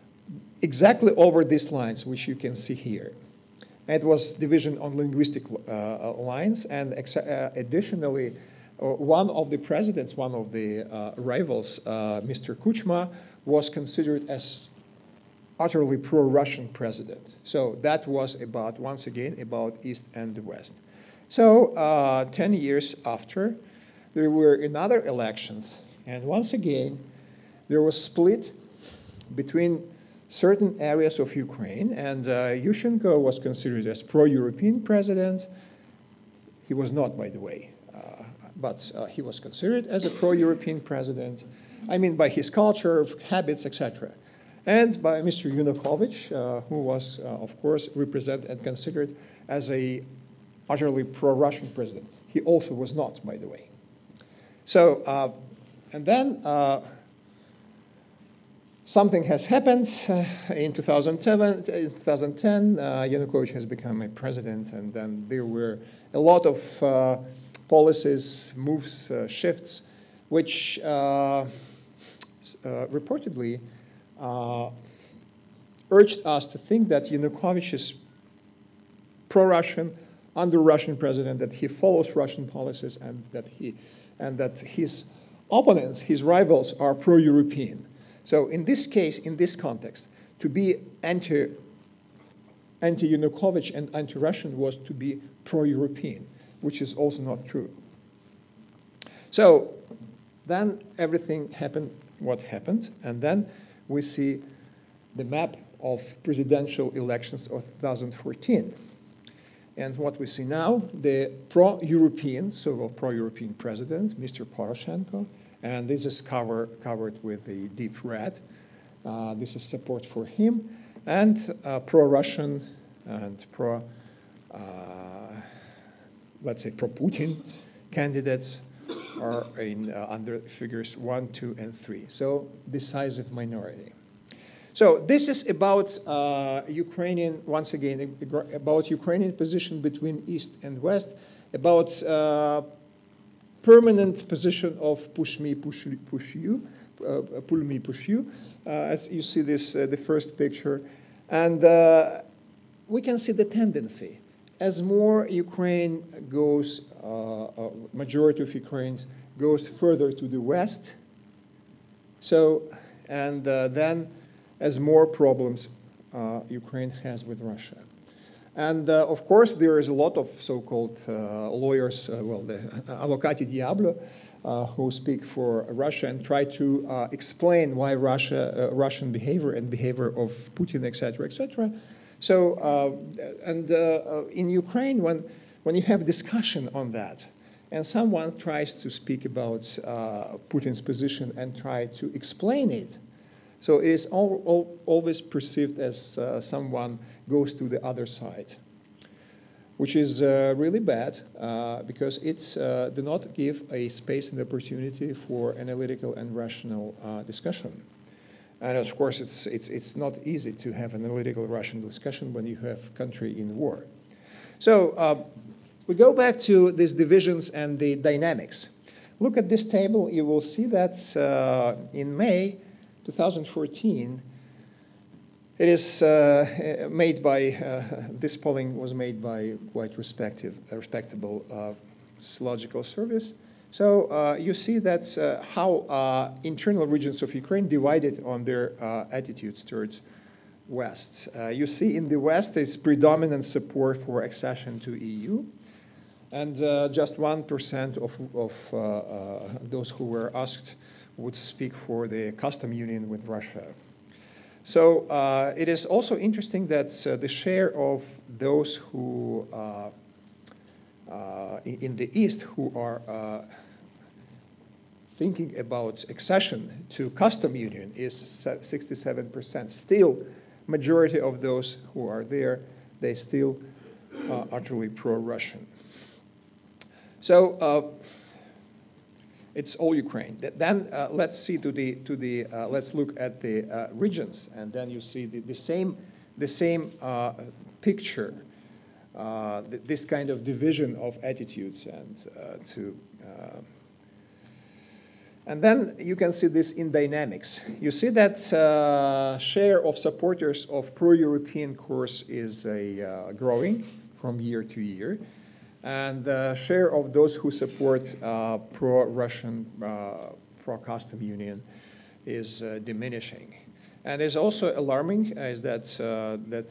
exactly over these lines, which you can see here. It was division on linguistic uh, lines, and uh, additionally, uh, one of the presidents, one of the uh, rivals, uh, Mister Kuchma, was considered as utterly pro-Russian president. So that was about, once again, about East and the West. So uh, ten years after, there were another elections, and once again, there was split between certain areas of Ukraine, and uh, Yushchenko was considered as pro-European president. He was not, by the way, uh, but uh, he was considered as a pro-European president. I mean, by his culture, habits, et cetera. And by Mister Yanukovych, uh, who was, uh, of course, represented and considered as a utterly pro-Russian president. He also was not, by the way. So, uh, and then uh, something has happened. Uh, in two thousand seven, in two thousand ten, uh, Yanukovych has become a president, and then there were a lot of uh, policies, moves, uh, shifts, which uh, uh, reportedly uh, urged us to think that Yanukovych is pro-Russian, under Russian president, that he follows Russian policies, and that he, and that his opponents, his rivals, are pro-European. So in this case, in this context, to be anti, anti-Yanukovych and anti-Russian was to be pro-European, which is also not true. So then everything happened, what happened, and then we see the map of presidential elections of two thousand fourteen. And what we see now, the pro-European, so-called pro-European president, Mister Poroshenko, and this is cover, covered with the deep red. Uh, this is support for him, and uh, pro-Russian and pro, uh, let's say, pro-Putin candidates are in, uh, under figures one, two, and three. So decisive minority. So this is about uh, Ukrainian, once again, about Ukrainian position between East and West, about uh, permanent position of push me, push, push you, uh, pull me, push you, uh, as you see this, uh, the first picture. And uh, we can see the tendency. As more Ukraine goes, uh, uh, majority of Ukraine goes further to the west, so, and uh, then as more problems uh, Ukraine has with Russia. And uh, of course, there is a lot of so-called uh, lawyers, uh, well, the avvocati diablo, uh, who speak for Russia and try to uh, explain why Russia, uh, Russian behavior and behavior of Putin, et cetera, et cetera. So, uh, and uh, in Ukraine, when, when you have discussion on that, and someone tries to speak about uh, Putin's position and try to explain it, so it is all, all, always perceived as uh, someone goes to the other side, which is uh, really bad uh, because it uh, does not give a space and opportunity for analytical and rational uh, discussion. And of course, it's, it's, it's not easy to have an analytical rational discussion when you have country in war. So uh, we go back to these divisions and the dynamics. Look at this table. You will see that uh, in May two thousand fourteen, it is uh, made by, uh, this polling was made by quite respective, a respectable uh, sociological service. So uh, you see that uh, how uh, internal regions of Ukraine divided on their uh, attitudes towards West. Uh, you see in the West is predominant support for accession to E U, and uh, just one percent of, of uh, uh, those who were asked would speak for the custom union with Russia. So uh, it is also interesting that uh, the share of those who uh, uh, in the East who are uh, thinking about accession to custom union is sixty-seven percent. Still, majority of those who are there, they still uh, utterly pro-Russian. So uh, it's all Ukraine. Then uh, let's see to the to the uh, let's look at the uh, regions, and then you see the, the same the same uh, picture. Uh, th this kind of division of attitudes, and uh, to uh, and then you can see this in dynamics. You see that uh, share of supporters of pro-European course is a uh, growing from year to year. And the share of those who support uh, pro-Russian, uh, pro-custom union is uh, diminishing. And is also alarming is that uh, that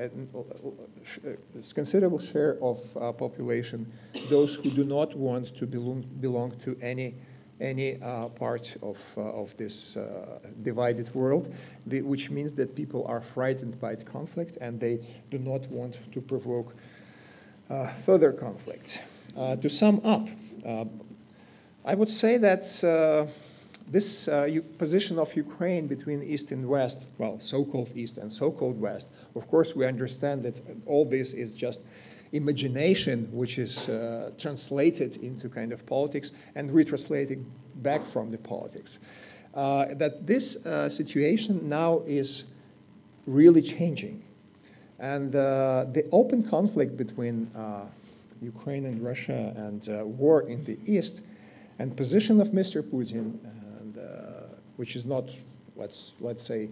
uh, a considerable share of uh, population, those who do not want to belong belong to any any uh, part of uh, of this uh, divided world, the, which means that people are frightened by the conflict and they do not want to provoke Uh, further conflict. Uh, to sum up, uh, I would say that uh, this uh, position of Ukraine between East and West, well, so-called East and so-called West, of course we understand that all this is just imagination which is uh, translated into kind of politics and retranslated back from the politics. Uh, that this uh, situation now is really changing. And uh, the open conflict between uh, Ukraine and Russia and uh, war in the East and position of Mister Putin, and, uh, which is not, let's, let's say,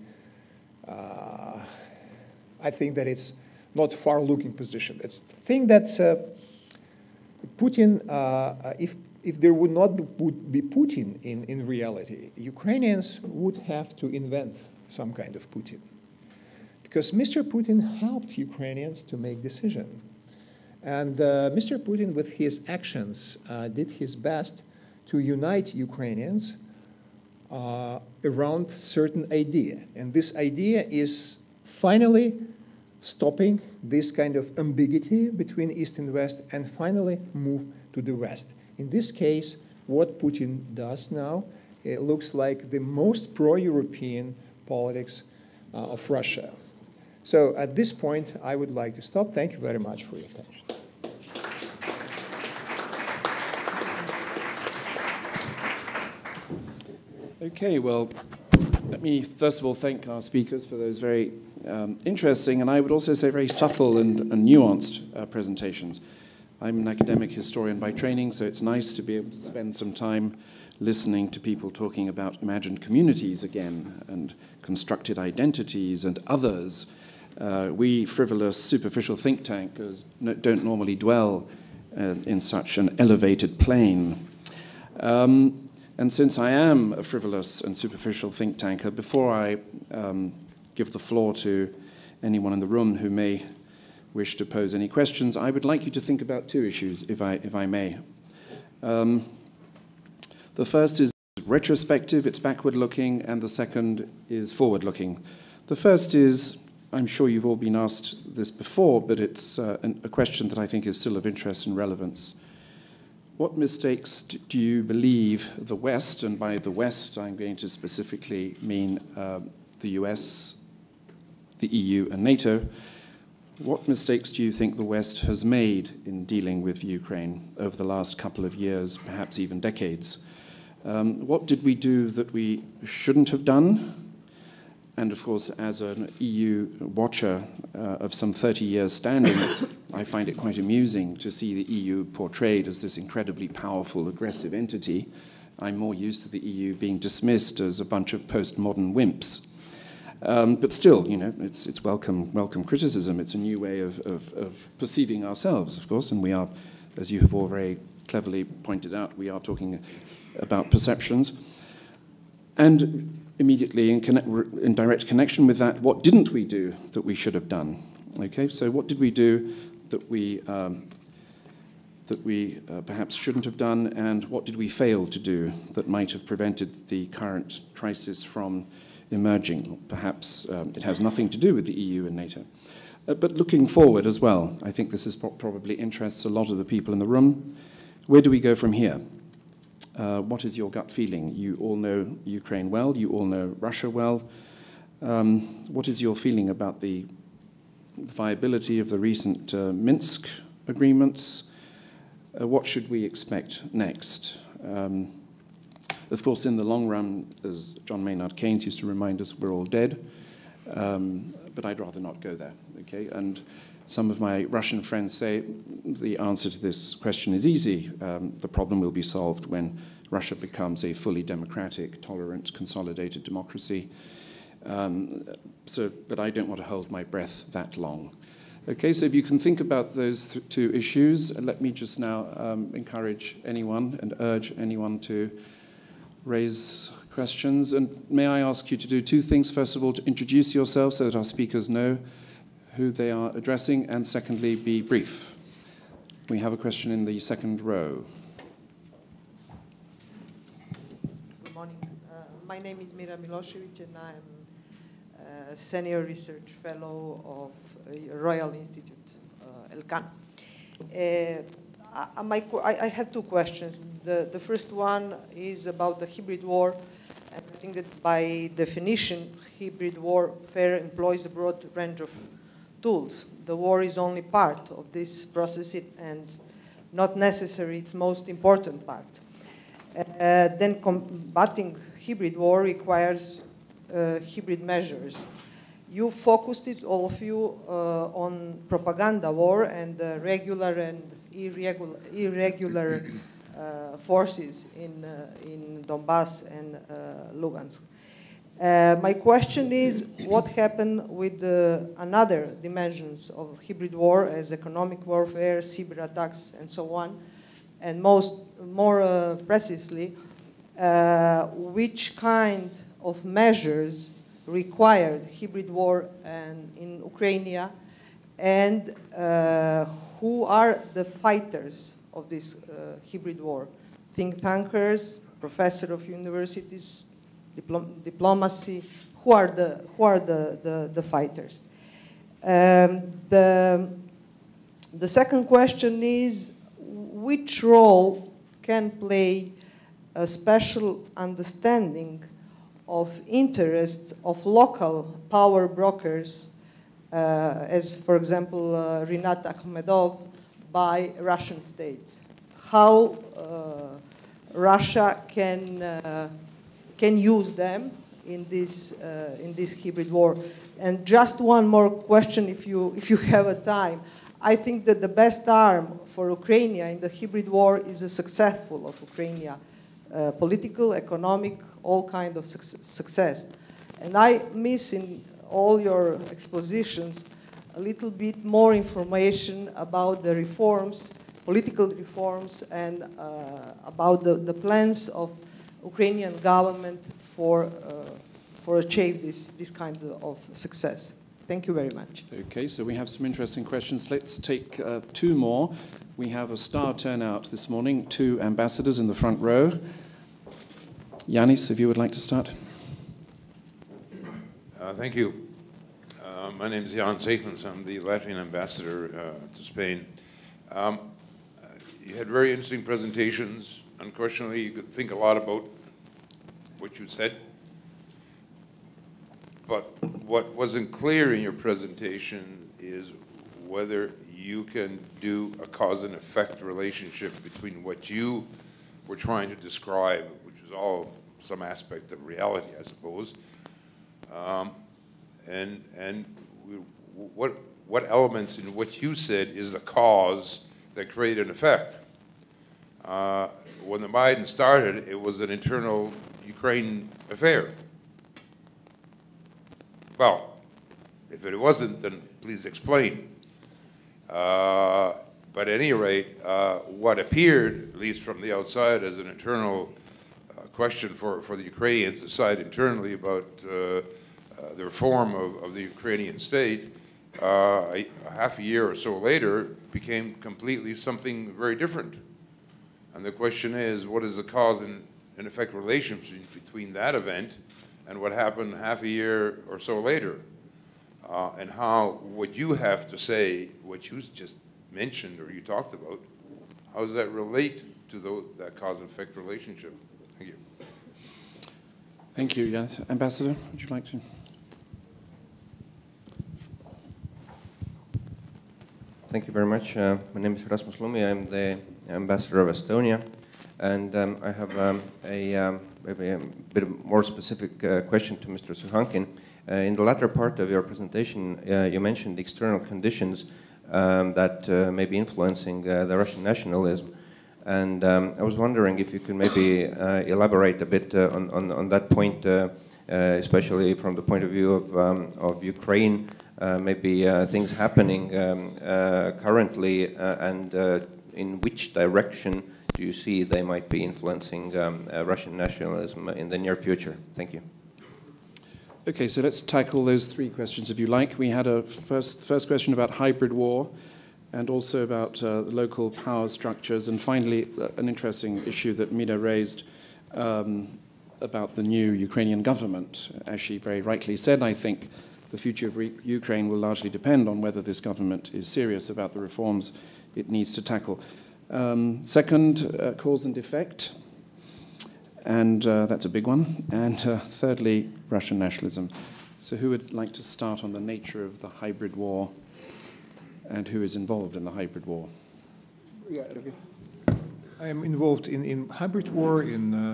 uh, I think that it's not far-looking position. It's the thing that uh, Putin, uh, if, if there would not be Putin in, in reality, Ukrainians would have to invent some kind of Putin. Because Mister Putin helped Ukrainians to make decisions. And uh, Mister Putin, with his actions, uh, did his best to unite Ukrainians uh, around certain idea. And this idea is finally stopping this kind of ambiguity between East and West and finally move to the West. In this case, what Putin does now, it looks like the most pro-European politics uh, of Russia. So at this point, I would like to stop. Thank you very much for your attention. Okay, well, let me first of all thank our speakers for those very um, interesting and I would also say very subtle and, and nuanced uh, presentations. I'm an academic historian by training, so it's nice to be able to spend some time listening to people talking about imagined communities again and constructed identities and others. Uh, we frivolous, superficial think tankers don't normally dwell uh, in such an elevated plane. Um, and since I am a frivolous and superficial think tanker, before I um, give the floor to anyone in the room who may wish to pose any questions, I would like you to think about two issues, if I, if I may. Um, the first is retrospective, it's backward-looking, and the second is forward-looking. The first is, I'm sure you've all been asked this before, but it's uh, an, a question that I think is still of interest and relevance. What mistakes do you believe the West, and by the West I'm going to specifically mean uh, the U S, the E U, and NATO, what mistakes do you think the West has made in dealing with Ukraine over the last couple of years, perhaps even decades? Um, what did we do that we shouldn't have done? And of course, as an E U watcher uh, of some thirty years standing, I find it quite amusing to see the E U portrayed as this incredibly powerful, aggressive entity. I'm more used to the E U being dismissed as a bunch of postmodern wimps. Um, but still, you know, it's, it's welcome, welcome criticism. It's a new way of, of, of perceiving ourselves, of course, and we are, as you have all very cleverly pointed out, we are talking about perceptions. And immediately in, connect, in direct connection with that, what didn't we do that we should have done? Okay, so what did we do that we, um, that we uh, perhaps shouldn't have done, and what did we fail to do that might have prevented the current crisis from emerging? Perhaps um, it has nothing to do with the E U and NATO. Uh, but looking forward as well, I think this is pro probably interests a lot of the people in the room. Where do we go from here? Uh, what is your gut feeling? You all know Ukraine well, you all know Russia well. Um, what is your feeling about the viability of the recent uh, Minsk agreements? Uh, what should we expect next? Um, of course, in the long run, as John Maynard Keynes used to remind us, we're all dead. Um, but I'd rather not go there, okay? And some of my Russian friends say the answer to this question is easy. Um, the problem will be solved when Russia becomes a fully democratic, tolerant, consolidated democracy. Um, so, but I don't want to hold my breath that long. Okay, so if you can think about those th two issues, let me just now um, encourage anyone and urge anyone to raise questions. And may I ask you to do two things. First of all, to introduce yourself so that our speakers know who they are addressing, and secondly, be brief. We have a question in the second row. Good morning. Uh, my name is Mira Milosevic, and I'm a Senior Research Fellow of uh, Royal Institute, uh, ELCAN. Uh, my, I, I have two questions. The, the first one is about the hybrid war. I think that by definition, hybrid warfare employs a broad range of tools. The war is only part of this process and not necessarily its most important part. Uh, then combating hybrid war requires uh, hybrid measures. You focused it, all of you, uh, on propaganda war and uh, regular and irregular, irregular uh, forces in, uh, in Donbass and uh, Lugansk. Uh, my question is, what happened with the another dimensions of hybrid war as economic warfare, cyber attacks, and so on? And most, more uh, precisely, uh, which kind of measures required hybrid war and in Ukraine, and uh, who are the fighters of this uh, hybrid war? Think tankers, professors of universities, Diplom diplomacy, who are the, who are the, the, the fighters? Um, the, the second question is, which role can play a special understanding of interest of local power brokers, uh, as for example, uh, Rinat Akhmedov, by Russian states? How uh, Russia can uh, can use them in this, uh, in this hybrid war. And just one more question, if you, if you have a time. I think that the best arm for Ukraine in the hybrid war is a successful of Ukraine, uh, political, economic, all kind of su success. And I miss in all your expositions a little bit more information about the reforms, political reforms, and uh, about the, the plans of Ukrainian government for, uh, for achieve this, this kind of success. Thank you very much. Okay, so we have some interesting questions. Let's take uh, two more. We have a star turnout this morning, two ambassadors in the front row. Yanis, if you would like to start. Uh, thank you. Uh, my name is Jan Segmans. I'm the Latvian ambassador uh, to Spain. Um, you had very interesting presentations. Unquestionably, you could think a lot about what you said. But what wasn't clear in your presentation is whether you can do a cause and effect relationship between what you were trying to describe, which is all some aspect of reality, I suppose, um, and and we, what what elements in what you said is the cause that created an effect. Uh, when the Maidan started, it was an internal Ukraine affair. Well, if it wasn't, then please explain. Uh, but at any rate, uh, what appeared, at least from the outside, as an internal uh, question for, for the Ukrainians to decide internally about uh, uh, the reform of, of the Ukrainian state, uh, a, a half a year or so later became completely something very different. And the question is, what is the cause and, and effect relationship between that event and what happened half a year or so later? Uh, and how what you have to say, what you just mentioned or you talked about, how does that relate to the, that cause and effect relationship? Thank you. Thank you. Yes. Ambassador, would you like to? Thank you very much. Uh, my name is Rasmus Lumi. I'm the ambassador of Estonia. And um, I have um, a, um, maybe a bit more specific uh, question to Mister Suhankin. Uh, in the latter part of your presentation, uh, you mentioned external conditions um, that uh, may be influencing uh, the Russian nationalism. And um, I was wondering if you could maybe uh, elaborate a bit uh, on, on, on that point, uh, uh, especially from the point of view of, um, of Ukraine, uh, maybe uh, things happening um, uh, currently, uh, and uh, in which direction do you see they might be influencing um, uh, Russian nationalism in the near future? Thank you. Okay, so let's tackle those three questions, if you like. We had a first, first question about hybrid war, and also about uh, local power structures, and finally uh, an interesting issue that Mina raised um, about the new Ukrainian government. As she very rightly said, I think the future of re Ukraine will largely depend on whether this government is serious about the reforms it needs to tackle. Um, second, uh, cause and effect, and uh, that's a big one. And uh, thirdly, Russian nationalism. So who would like to start on the nature of the hybrid war and who is involved in the hybrid war? Yeah, okay. I am involved in, in hybrid war, in, uh,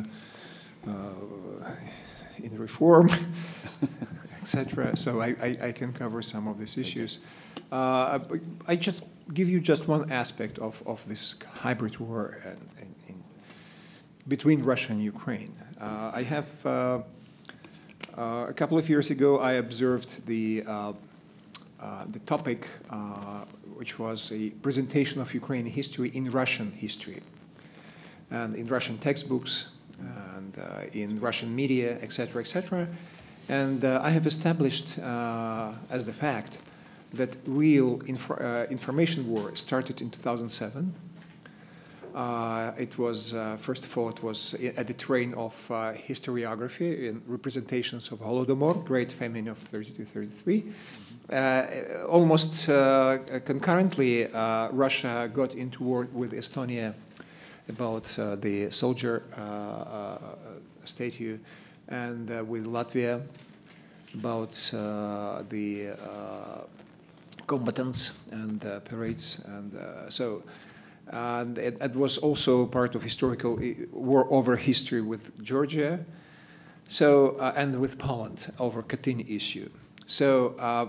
uh, in reform, et cetera. So I, I, I can cover some of these issues. Uh, I just give you just one aspect of, of this hybrid war in, in, in between Russia and Ukraine. Uh, I have, uh, uh, a couple of years ago, I observed the, uh, uh, the topic, uh, which was a presentation of Ukrainian history in Russian history, and in Russian textbooks, and uh, in Russian media, et cetera, et cetera. And uh, I have established uh, as the fact that real inf uh, information war started in two thousand seven. Uh, it was, uh, first of all, it was at the train of uh, historiography and representations of Holodomor, Great Famine of thirty-two thirty-three. Uh, almost uh, concurrently, uh, Russia got into war with Estonia about uh, the soldier uh, uh, statue, and uh, with Latvia about uh, the uh, combatants and uh, parades. And uh, so and it, it was also part of historical war over history with Georgia. So, uh, and with Poland over Katyń issue. So, uh,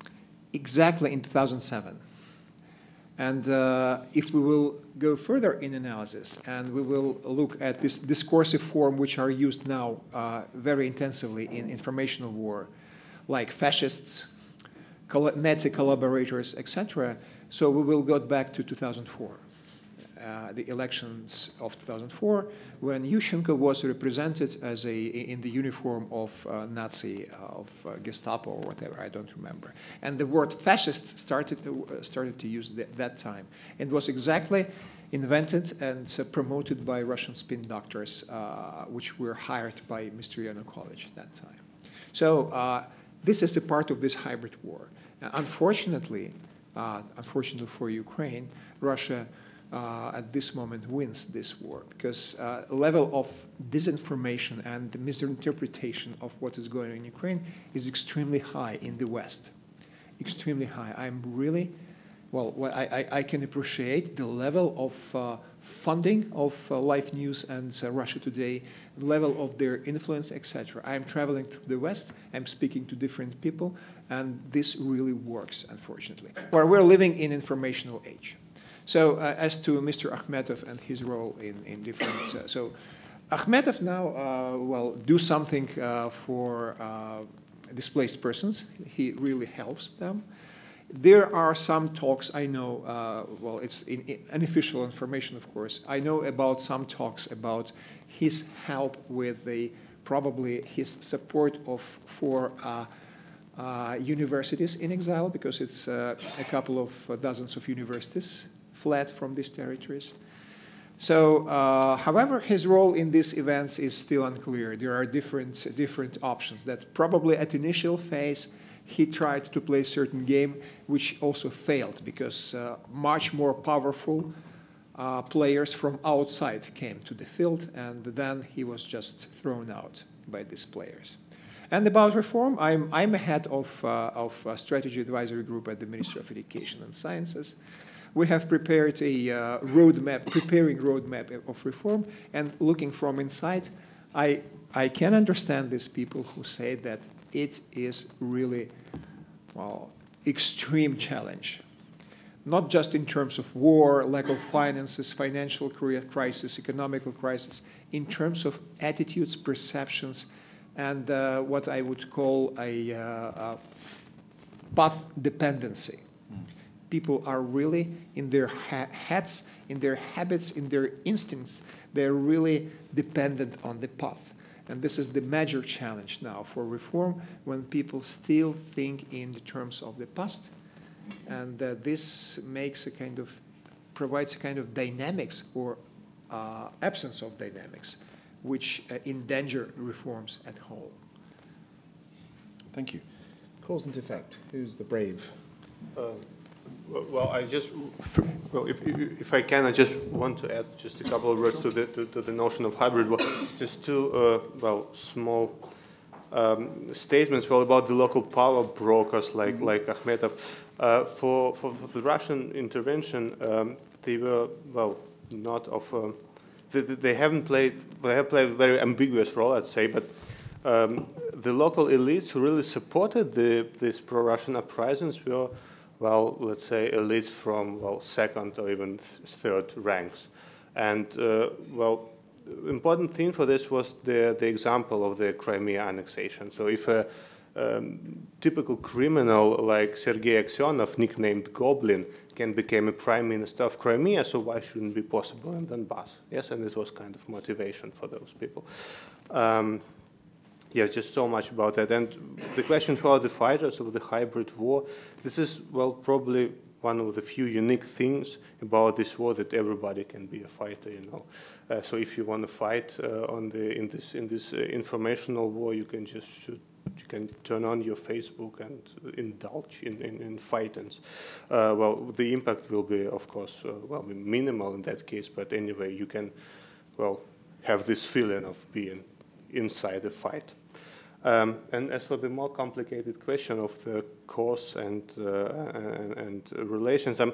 exactly in two thousand seven. And uh, if we will go further in analysis and we will look at this discursive form which are used now uh, very intensively in informational war, like fascists, Nazi collaborators, et cetera, so we will go back to two thousand four. Uh, the elections of two thousand four, when Yushchenko was represented as a in the uniform of uh, Nazi, uh, of uh, Gestapo or whatever, I don't remember. And the word fascist started uh, started to use th that time. It was exactly invented and uh, promoted by Russian spin doctors, uh, which were hired by Mister Yanukovych at that time. So uh, this is a part of this hybrid war. Now, unfortunately, uh, unfortunately for Ukraine, Russia Uh, at this moment wins this war because uh, level of disinformation and the misinterpretation of what is going on in Ukraine is extremely high in the West. Extremely high. I'm really, well, I, I, I can appreciate the level of uh, funding of uh, Life News and uh, Russia Today, level of their influence, et cetera. I'm traveling to the West, I'm speaking to different people, and this really works, unfortunately. Where we're living in informational age. So uh, as to Mister Akhmetov and his role in, in different, uh, so Akhmetov now, uh, well, do something uh, for uh, displaced persons. He really helps them. There are some talks I know, uh, well, it's in, in unofficial information, of course. I know about some talks about his help with the, probably his support of, for uh, uh, universities in exile, because it's uh, a couple of uh, dozens of universities fled from these territories. So, uh, however, his role in these events is still unclear. There are different, different options that probably at initial phase he tried to play a certain game which also failed because uh, much more powerful uh, players from outside came to the field and then he was just thrown out by these players. And about reform, I'm, I'm a head of, uh, of a strategy advisory group at the Ministry of Education and Sciences. We have prepared a uh, roadmap, preparing roadmap of reform, and looking from inside, I, I can understand these people who say that it is really, well, extreme challenge. Not just in terms of war, lack of finances, financial crisis, economical crisis, in terms of attitudes, perceptions, and uh, what I would call a, uh, a path dependency. People are really in their ha heads, in their habits, in their instincts, they're really dependent on the path. And this is the major challenge now for reform, when people still think in the terms of the past. And uh, this makes a kind of, provides a kind of dynamics or uh, absence of dynamics, which uh, endanger reforms at whole. Thank you. Cause and effect. Who's the brave? Uh, Well, I just, well, if, if I can, I just want to add just a couple of words to the, to, to the notion of hybrid war. Just two, uh, well, small um, statements, well, about the local power brokers like, mm-hmm. like Akhmetov. Uh, for, for, for the Russian intervention, um, they were, well, not of, um, they, they haven't played, they have played a very ambiguous role, I'd say, but um, the local elites who really supported the, these pro-Russian uprisings were, well, let's say elites from, well, second or even th third ranks. And, uh, well, important thing for this was the, the example of the Crimea annexation. So if a um, typical criminal like Sergei Aksionov, nicknamed Goblin, can become a prime minister of Crimea, so why shouldn't it be possible in Donbass? Yes, and this was kind of motivation for those people. Um, Yeah, just so much about that. And the question for the fighters of the hybrid war, this is, well, probably one of the few unique things about this war, that everybody can be a fighter, you know. Uh, so if you want to fight uh, on the, in this, in this uh, informational war, you can just shoot, you can turn on your Facebook and indulge in, in, in fightings. Uh, well, the impact will be, of course, uh, well, minimal in that case, but anyway, you can, well, have this feeling of being inside the fight. Um, and as for the more complicated question of the cause and, uh, and, and relations, I'm,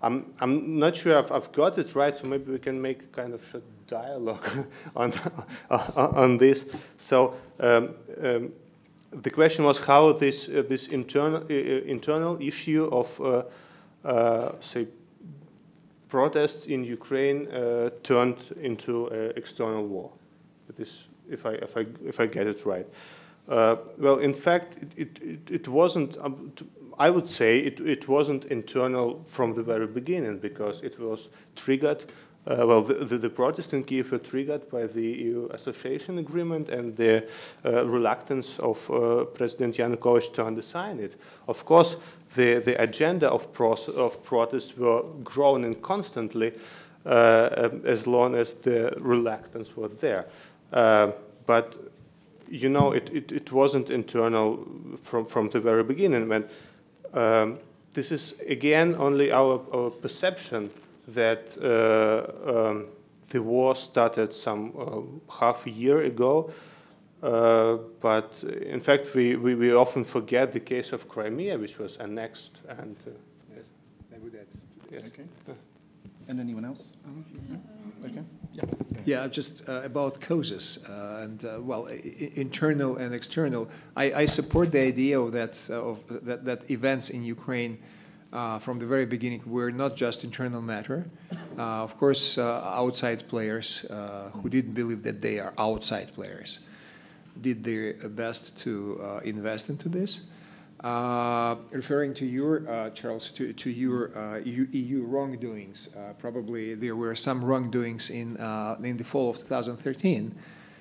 I'm, I'm not sure if I've got it right, so maybe we can make kind of short dialogue on, on this. So um, um, the question was how this, uh, this internal, uh, internal issue of, uh, uh, say, protests in Ukraine uh, turned into uh, external war. This, if I, if I, if I get it right. Uh, well, in fact, it, it, it wasn't, um, to, I would say it, it wasn't internal from the very beginning, because it was triggered, uh, well, the, the, the protests in Kiev were triggered by the E U association agreement and the uh, reluctance of uh, President Yanukovych to undersign it. Of course, the, the agenda of, of protests were growing constantly uh, as long as the reluctance was there. Uh, but you know, it, it, it wasn't internal from, from the very beginning. When um, this is, again, only our, our perception that uh, um, the war started some uh, half a year ago. Uh, but in fact, we, we, we often forget the case of Crimea, which was annexed. And uh, yes. I would add. Yes. Okay. And anyone else? Okay. Yeah. Yeah, just uh, about causes uh, and uh, well, I internal and external. I, I support the idea of that uh, of that, that events in Ukraine uh, from the very beginning were not just internal matter. Uh, of course, uh, outside players uh, who didn't believe that they are outside players did their best to uh, invest into this. Uh, referring to your, uh, Charles, to, to your uh, E U wrongdoings, uh, probably there were some wrongdoings in, uh, in the fall of two thousand thirteen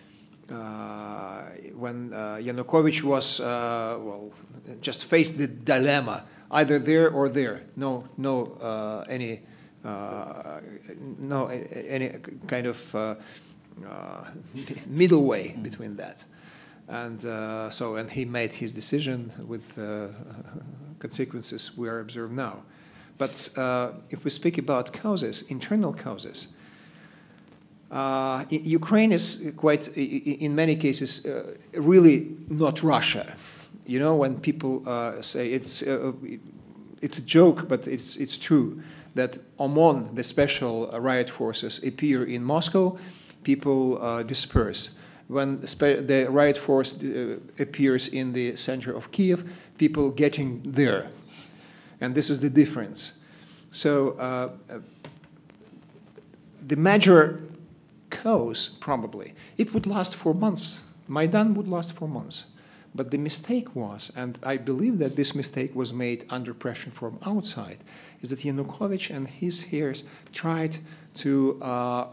uh, when uh, Yanukovych was, uh, well, just faced the dilemma, either there or there, no, no, uh, any, uh, no, any kind of uh, uh, middle way between that. And uh, so, and he made his decision with uh, consequences we are observed now. But uh, if we speak about causes, internal causes, uh, Ukraine is quite, in many cases, uh, really not Russia. You know, when people uh, say it's uh, it's a joke, but it's it's true that OMON, the special riot forces, appear in Moscow, people uh, disperse. When the riot force uh, appears in the center of Kiev, people getting there. And this is the difference. So uh, uh, the major cause, probably, it would last for months. Maidan would last for months. But the mistake was, and I believe that this mistake was made under pressure from outside, is that Yanukovych and his heirs tried to, uh,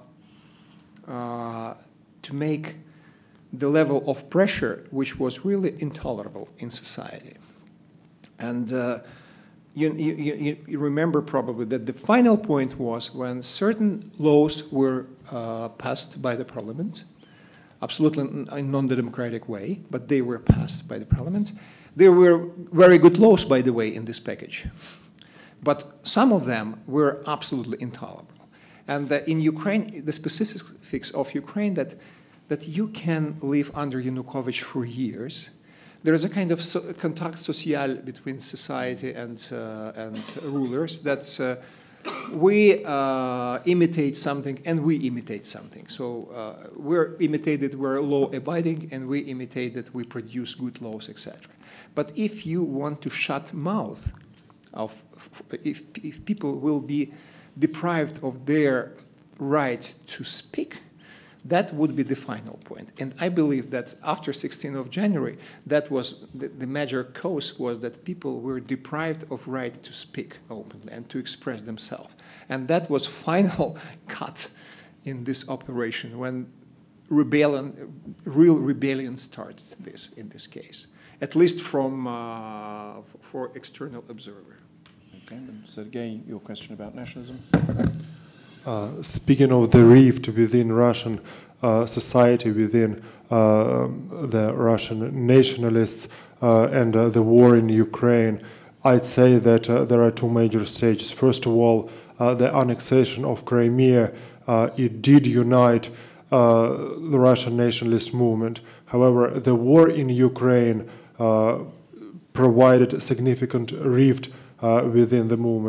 uh, to make the level of pressure, which was really intolerable in society. And uh, you, you, you remember probably that the final point was when certain laws were uh, passed by the parliament, absolutely in a non-democratic way, but they were passed by the parliament. There were very good laws, by the way, in this package. But some of them were absolutely intolerable. And uh, in Ukraine, the specifics of Ukraine that that you can live under Yanukovych for years. There is a kind of so, contact social between society and, uh, and rulers that uh, we uh, imitate something and we imitate something. So uh, we're imitated, we're law-abiding, and we imitate that we produce good laws, et cetera. But if you want to shut mouth, of, if, if people will be deprived of their right to speak, that would be the final point. And I believe that after sixteenth of January, that was the, the major cause was that people were deprived of right to speak openly and to express themselves. And that was final cut in this operation when rebellion, real rebellion started this, in this case, at least from, uh, for external observer. Okay, Sergei, your question about nationalism? Uh, speaking of the rift within Russian uh, society, within uh, the Russian nationalists uh, and uh, the war in Ukraine, I'd say that uh, there are two major stages. First of all, uh, the annexation of Crimea, uh, it did unite uh, the Russian nationalist movement. However, the war in Ukraine uh, provided a significant rift uh, within the movement.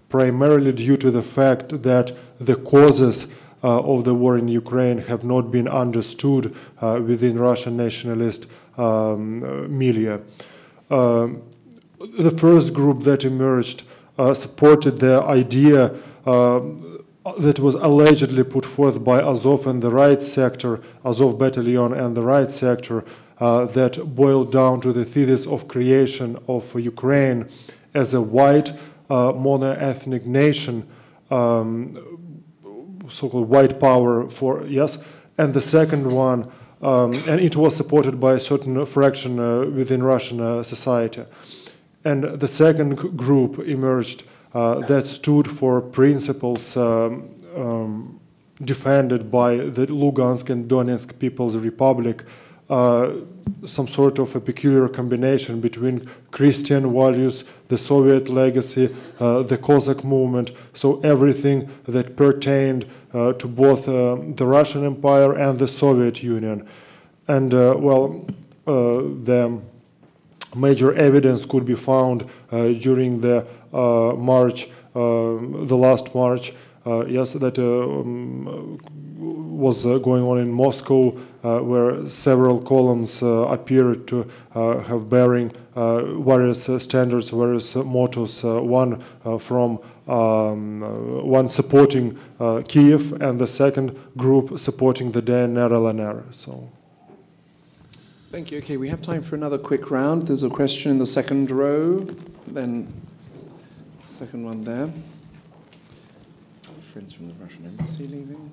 primarily due to the fact that the causes uh, of the war in Ukraine have not been understood uh, within Russian nationalist um, uh, milieu. Um, the first group that emerged uh, supported the idea uh, that was allegedly put forth by Azov and the right sector, Azov Battalion and the right sector, uh, that boiled down to the thesis of creation of Ukraine as a white uh, mono-ethnic nation, um, so-called white power for, yes, and the second one, um, and it was supported by a certain fraction uh, within Russian uh, society. And the second group emerged uh, that stood for principles um, um, defended by the Lugansk and Donetsk People's Republic, uh, some sort of a peculiar combination between Christian values, the Soviet legacy, uh, the Cossack movement, so everything that pertained uh, to both uh, the Russian Empire and the Soviet Union. And, uh, well, uh, the major evidence could be found uh, during the uh, march, uh, the last march, uh, yes, that uh, um, was uh, going on in Moscow, uh, where several columns uh, appeared to uh, have bearing uh, various uh, standards, various uh, mottos, uh, one uh, from um, uh, one supporting uh, Kiev and the second group supporting the D N R L N R. So. Thank you. Okay, we have time for another quick round. There's a question in the second row, then second one there. Friends from the Russian embassy leaving.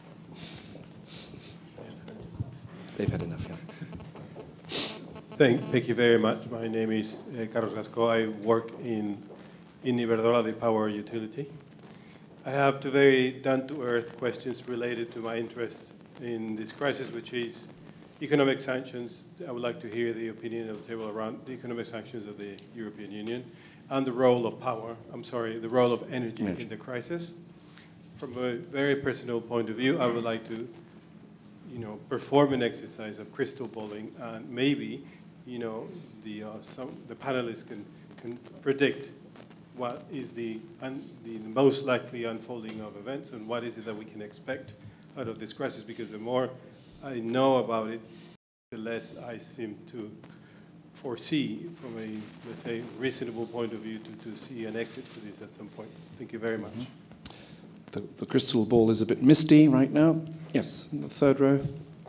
They've had enough, yeah. Thank, thank you very much. My name is uh, Carlos Gasco. I work in, in Iberdrola, the power utility. I have two very down-to-earth questions related to my interest in this crisis, which is economic sanctions. I would like to hear the opinion of the table around the economic sanctions of the European Union and the role of power, I'm sorry, the role of energy, energy. in the crisis. From a very personal point of view, I would like to, you know, perform an exercise of crystal balling, and maybe, you know, the uh, some the panelists can can predict what is the, un, the most likely unfolding of events and what is it that we can expect out of this crisis. Because the more I know about it, the less I seem to foresee from a, let's say, reasonable point of view to, to see an exit to this at some point. Thank you very much. Mm-hmm. The, the crystal ball is a bit misty right now. Yes, in the third row.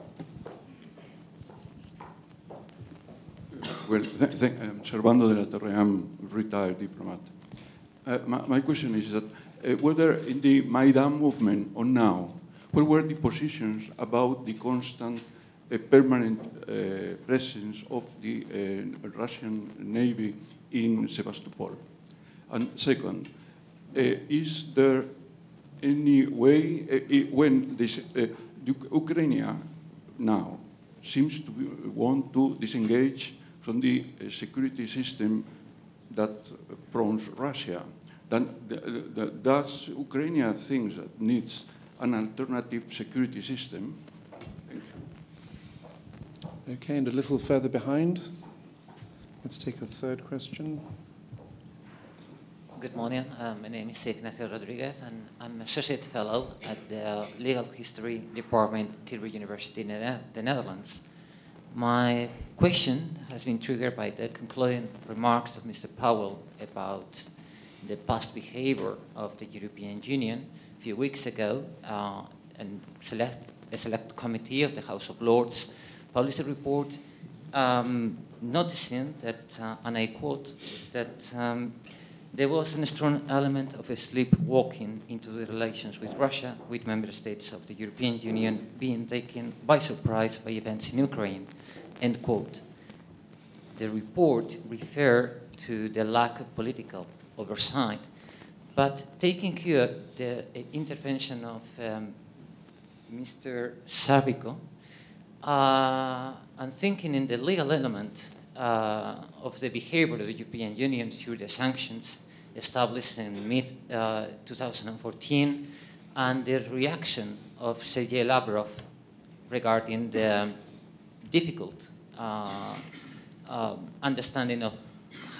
Well, th th I'm Servando de la Torre. I'm a retired diplomat. Uh, my, my question is that uh, whether in the Maidan movement or now, what were the positions about the constant uh, permanent uh, presence of the uh, Russian Navy in Sevastopol? And second, uh, is there any way, uh, when this, uh, Ukraine now seems to be, want to disengage from the uh, security system that prompts Russia, then the, the, does Ukraine think that needs an alternative security system? Thank you. Okay, and a little further behind. Let's take a third question. Good morning. Uh, my name is Ignacio Rodriguez, and I'm Associate Fellow at the Legal History Department at Tilburg University in the Netherlands. My question has been triggered by the concluding remarks of Mister Powell about the past behavior of the European Union. A few weeks ago, uh, and select, a select committee of the House of Lords published a report um, noticing that, uh, and I quote, that um, there was a strong element of a sleepwalking into the relations with Russia, with member states of the European Union being taken by surprise by events in Ukraine, end quote. The report referred to the lack of political oversight, but taking care of the uh, intervention of um, Mister Savico, uh, and thinking in the legal element uh, of the behavior of the European Union through the sanctions established in mid two thousand fourteen, and the reaction of Sergei Lavrov regarding the difficult uh, uh, understanding of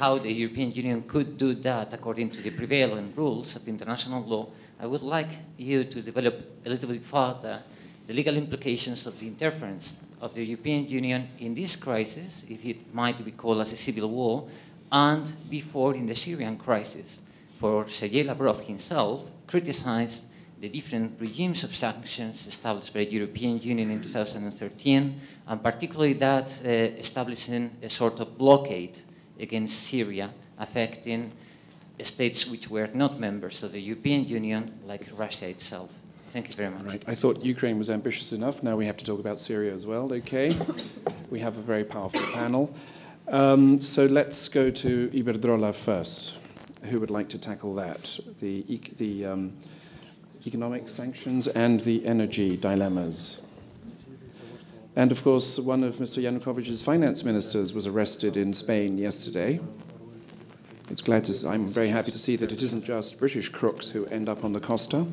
how the European Union could do that according to the prevailing rules of international law, I would like you to develop a little bit further the legal implications of the interference of the European Union in this crisis, if it might be called as a civil war, and before in the Syrian crisis. For Sergei Lavrov himself criticized the different regimes of sanctions established by the European Union in two thousand thirteen, and particularly that uh, establishing a sort of blockade against Syria, affecting states which were not members of the European Union, like Russia itself. Thank you very much. Right. I thought Ukraine was ambitious enough. Now we have to talk about Syria as well. Okay. We have a very powerful panel. Um, so let's go to Iberdrola first. Who would like to tackle that? The, e the um, economic sanctions and the energy dilemmas. And of course, one of Mister Yanukovych's finance ministers was arrested in Spain yesterday. It's glad to. I'm very happy to see that it isn't just British crooks who end up on the Costa.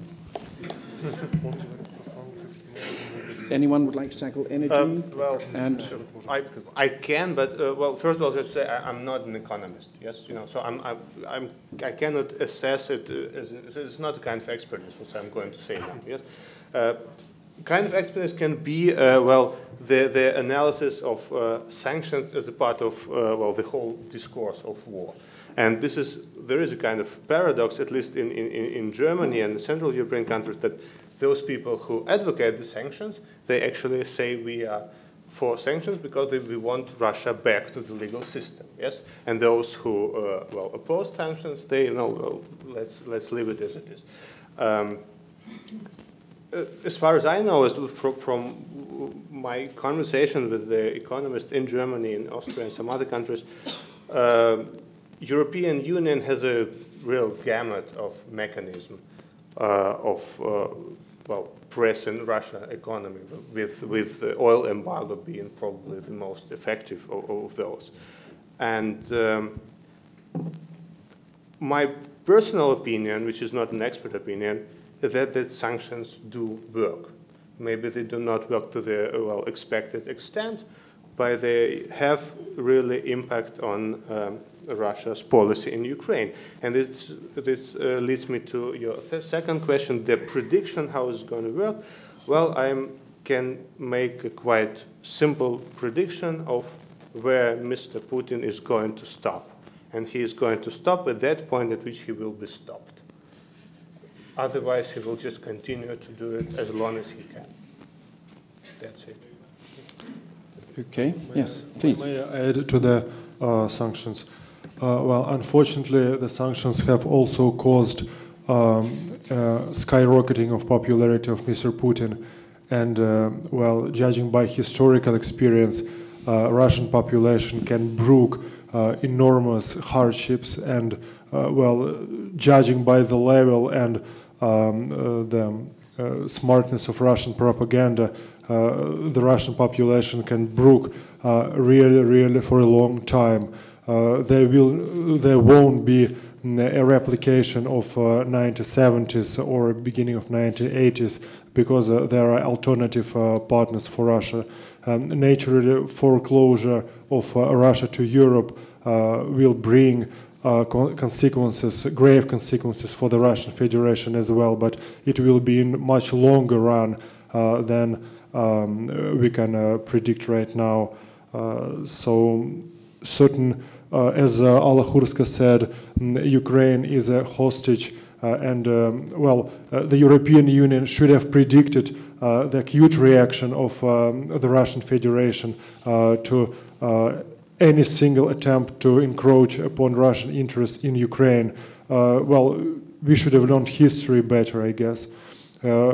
Anyone would like to tackle energy? Uh, well, and I, I can, but uh, well, first of all, just say I, I'm not an economist. Yes, you know, so I'm, I'm, I'm I cannot assess it. Uh, as, as it's not the kind of expertise which I'm going to say now. Yes, uh, kind of expertise can be uh, well the the analysis of uh, sanctions as a part of uh, well the whole discourse of war. And this is, there is a kind of paradox, at least in, in, in Germany and the Central European countries, that those people who advocate the sanctions, they actually say we are for sanctions because they, we want Russia back to the legal system, yes? And those who, uh, well, oppose sanctions, they, you know, well, let's, let's leave it as it is. Um, as far as I know, as from, from my conversation with the economists in Germany, in Austria, and some other countries, uh, European Union has a real gamut of mechanism uh, of uh, well pressing Russian economy, with with the oil embargo being probably the most effective of, of those. And um, my personal opinion, which is not an expert opinion, is that the sanctions do work. Maybe they do not work to the well expected extent, but they have really impact on um, Russia's policy in Ukraine. And this, this uh, leads me to your second question, the prediction, how it's going to work. Well, I can make a quite simple prediction of where Mister Putin is going to stop. And he is going to stop at that point at which he will be stopped. Otherwise, he will just continue to do it as long as he can. That's it. Okay, yes, please. May I add to the uh, sanctions? Uh, well, unfortunately, the sanctions have also caused um, uh, skyrocketing of popularity of Mister Putin. And, uh, well, judging by historical experience, uh, Russian population can brook uh, enormous hardships. And, uh, well, judging by the level and um, uh, the uh, smartness of Russian propaganda, uh, the Russian population can brook uh, really, really for a long time. Uh, there will, there won't be a replication of uh, nineteen seventies or beginning of nineteen eighties because uh, there are alternative uh, partners for Russia. Um, naturally, foreclosure of uh, Russia to Europe uh, will bring uh, con consequences, grave consequences for the Russian Federation as well, but it will be in much longer run uh, than um, we can uh, predict right now. Uh, so certain Uh, as uh, Alla Hurska said, um, Ukraine is a hostage, uh, and um, well, uh, the European Union should have predicted uh, the huge reaction of um, the Russian Federation uh, to uh, any single attempt to encroach upon Russian interests in Ukraine. Uh, well, we should have learned history better, I guess. Uh,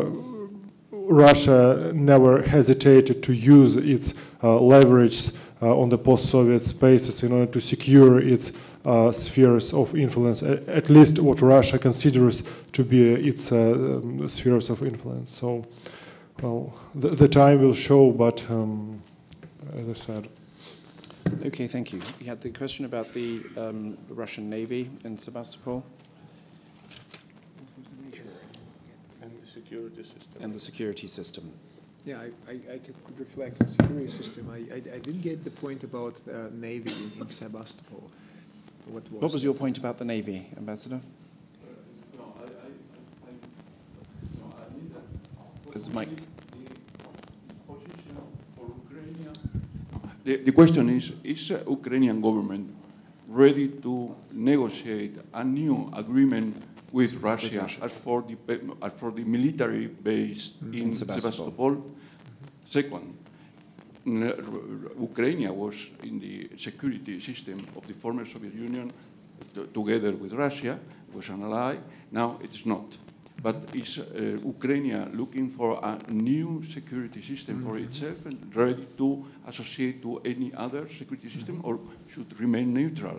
Russia never hesitated to use its uh, leverage Uh, on the post-Soviet spaces in order to secure its uh, spheres of influence, at least what Russia considers to be its uh, um, spheres of influence. So, well, the, the time will show, but um, as I said. Okay, thank you. We had the question about the um, Russian Navy in Sebastopol. And the security system. And the security system. Yeah, I, I, I could reflect on the security system. I, I, I didn't get the point about uh, Navy in, in Sebastopol. what was. What was your point about the Navy, Ambassador? There's Mike. The, the question is, is the Ukrainian government ready to negotiate a new agreement with Russia, with Russia. as for the as for the military base mm-hmm. in, in Sebastopol? Sebastopol? Mm-hmm. Second, Ukraine was in the security system of the former Soviet Union together with Russia, was an ally. Now it is not. But is uh, Ukraine looking for a new security system mm-hmm. for itself and ready to associate to any other security system, mm-hmm. or should remain neutral?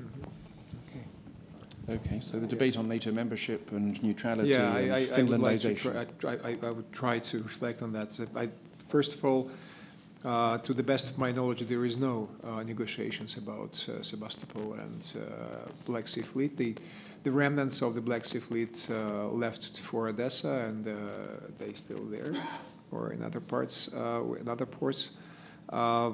Mm-hmm. Okay. Okay, so the debate on NATO membership and neutrality yeah, and I, I, Finlandization. I, would like I, I would try to reflect on that. So I, first of all, uh, to the best of my knowledge, there is no uh, negotiations about uh, Sebastopol and uh, Black Sea Fleet. The, The remnants of the Black Sea Fleet uh, left for Odessa, and uh, they're still there, or in other parts, uh, in other ports. Uh,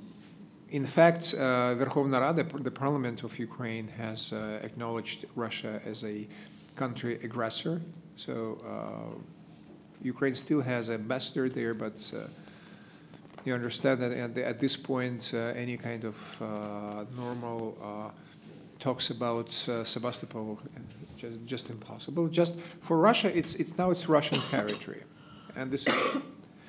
in fact, uh, Verkhovna Rada, the Parliament of Ukraine, has uh, acknowledged Russia as a country aggressor. So uh, Ukraine still has an ambassador there, but uh, you understand that at, the, at this point, uh, any kind of uh, normal uh, talks about uh, Sebastopol, just, just impossible. Just for Russia, it's it's now it's Russian territory, and this is it.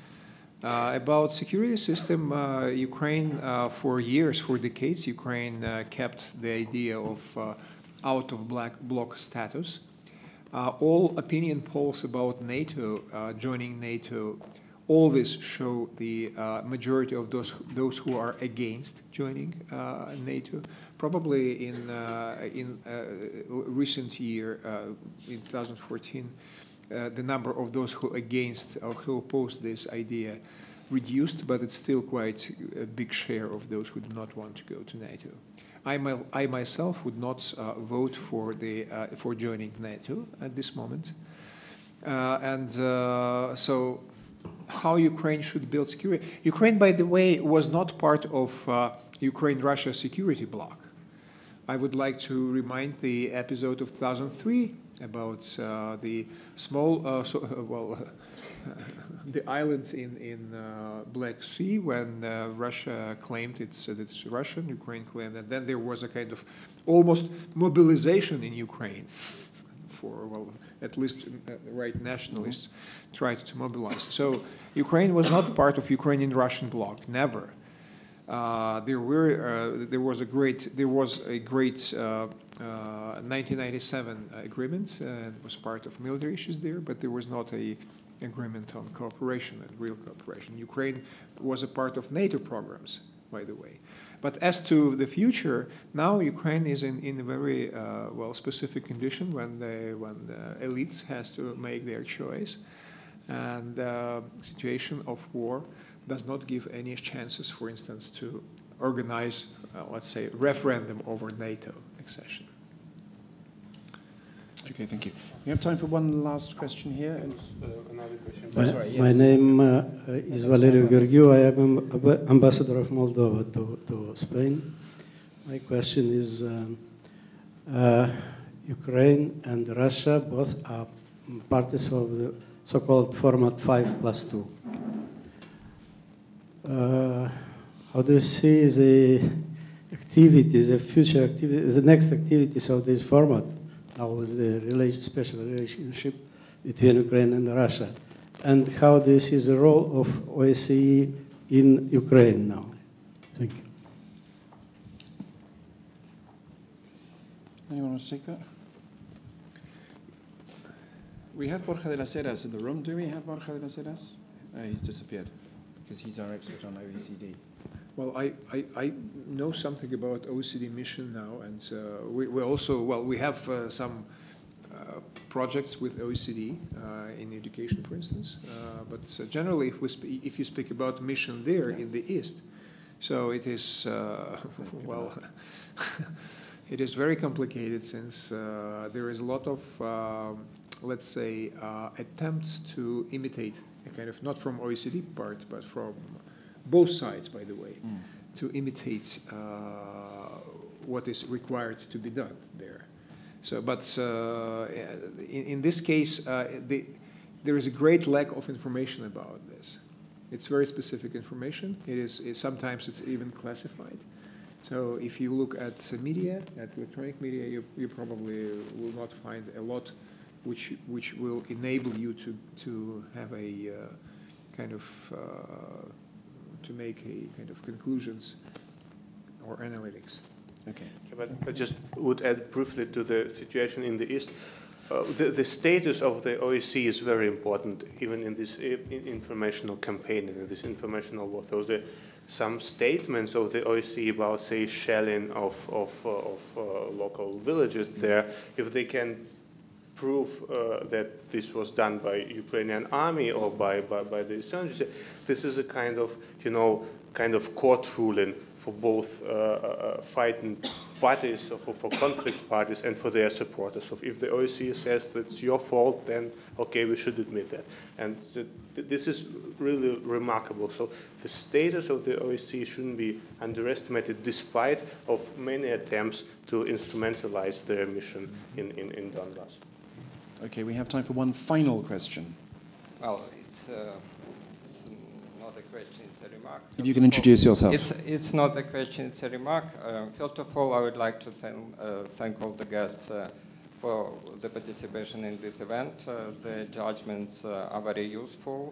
Uh, about security system. Uh, Ukraine uh, for years, for decades, Ukraine uh, kept the idea of uh, out of black bloc status. Uh, all opinion polls about NATO uh, joining NATO always show the uh, majority of those those who are against joining uh, NATO. Probably in uh, in uh, recent year, uh, in two thousand fourteen, uh, the number of those who against or who oppose this idea reduced, but it's still quite a big share of those who do not want to go to NATO. I, my, I myself would not uh, vote for the uh, for joining NATO at this moment, uh, and uh, so. How Ukraine should build security. Ukraine, by the way, was not part of uh, Ukraine-Russia security bloc. I would like to remind the episode of two thousand three about uh, the small, uh, so, uh, well, uh, the island in, in uh, Black Sea when uh, Russia claimed it's, uh, it's Russian, Ukraine claimed, and then there was a kind of almost mobilization in Ukraine for, well, at least uh, right nationalists tried to mobilize. So Ukraine was not part of Ukrainian-Russian bloc, never. Uh, there were uh, there was a great there was a great uh, uh, nineteen ninety-seven agreement and uh, was part of military issues there, but there was not a agreement on cooperation and real cooperation. Ukraine was a part of NATO programs, by the way. But as to the future, now Ukraine is in, in a very uh, well specific condition when the when the elites has to make their choice, and the uh, situation of war does not give any chances, for instance, to organize, uh, let's say, referendum over NATO accession. Okay, thank you. We have time for one last question here. And uh, another question. My, oh, sorry, yes. my name uh, is Valeriu Gheorghiu. I am amb ambassador of Moldova to, to Spain. My question is, um, uh, Ukraine and Russia both are parties of the so-called format five plus two. Uh, how do you see the activities, the future activities, the next activities of this format? Now with the relation, special relationship between Ukraine and Russia. And how do you see the role of O S C E in Ukraine now? Thank you. Anyone want to take that? We have Borja de las Heras in the room. Do we have Borja de las Heras? Uh, he's disappeared because he's our expert on O E C D. Well, I, I, I know something about O E C D mission now, and uh, we, we also, well, we have uh, some uh, projects with O E C D uh, in education, for instance. Uh, but uh, generally, if, we sp if you speak about mission there in the East, so it is, uh, well, it is very complicated since uh, there is a lot of, uh, let's say, uh, attempts to imitate, a kind of, not from O E C D part, but from both sides, by the way, mm. to imitate uh, what is required to be done there. So, but uh, in, in this case, uh, the, there is a great lack of information about this. It's very specific information. It is it, sometimes it's even classified. So if you look at uh, media, at electronic media, you, you probably will not find a lot which which will enable you to to have a uh, kind of uh, to make a kind of conclusions or analytics. Okay. But I just would add briefly to the situation in the East. Uh, the, the status of the O S C is very important, even in this in informational campaign and in this informational war. So the, some statements of the O S C about, say, shelling of of, uh, of uh, local villages there, if they can prove uh, that this was done by Ukrainian army or by by, by the insurgency, this is a kind of you know kind of court ruling for both uh, uh, fighting parties, or for, for conflict parties, and for their supporters. So if the O S C says it's your fault, then okay, we should admit that. And the, this is really remarkable. So the status of the O S C shouldn't be underestimated, despite of many attempts to instrumentalize their mission in, in, in Donbass. Okay, we have time for one final question. Well, it's, uh, it's not a question, it's a remark. If you can introduce yourself. It's, it's not a question, it's a remark. Uh, first of all, I would like to thank, uh, thank all the guests uh, for the participation in this event. Uh, the judgments uh, are very useful.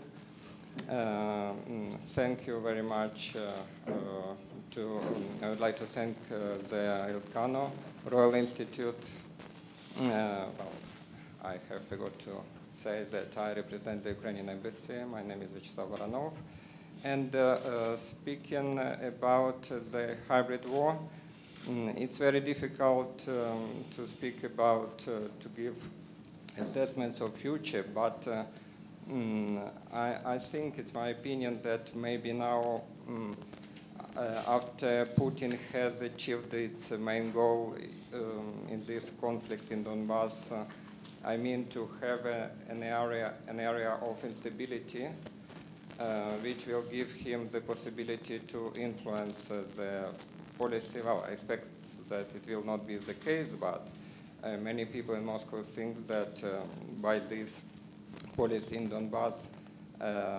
Uh, thank you very much. Uh, uh, to, um, I would like to thank uh, the Elcano Royal Institute. Uh, well, I have forgot to say that I represent the Ukrainian embassy. My name is Vyacheslav Voronov. And uh, uh, speaking about the hybrid war, mm, it's very difficult um, to speak about, uh, to give assessments of future, but uh, mm, I, I think it's my opinion that maybe now, mm, uh, after Putin has achieved its main goal um, in this conflict in Donbass, uh, I mean to have a, an area, an area of instability, uh, which will give him the possibility to influence uh, the policy. Well, I expect that it will not be the case, but uh, many people in Moscow think that uh, by this policy in Donbass, uh,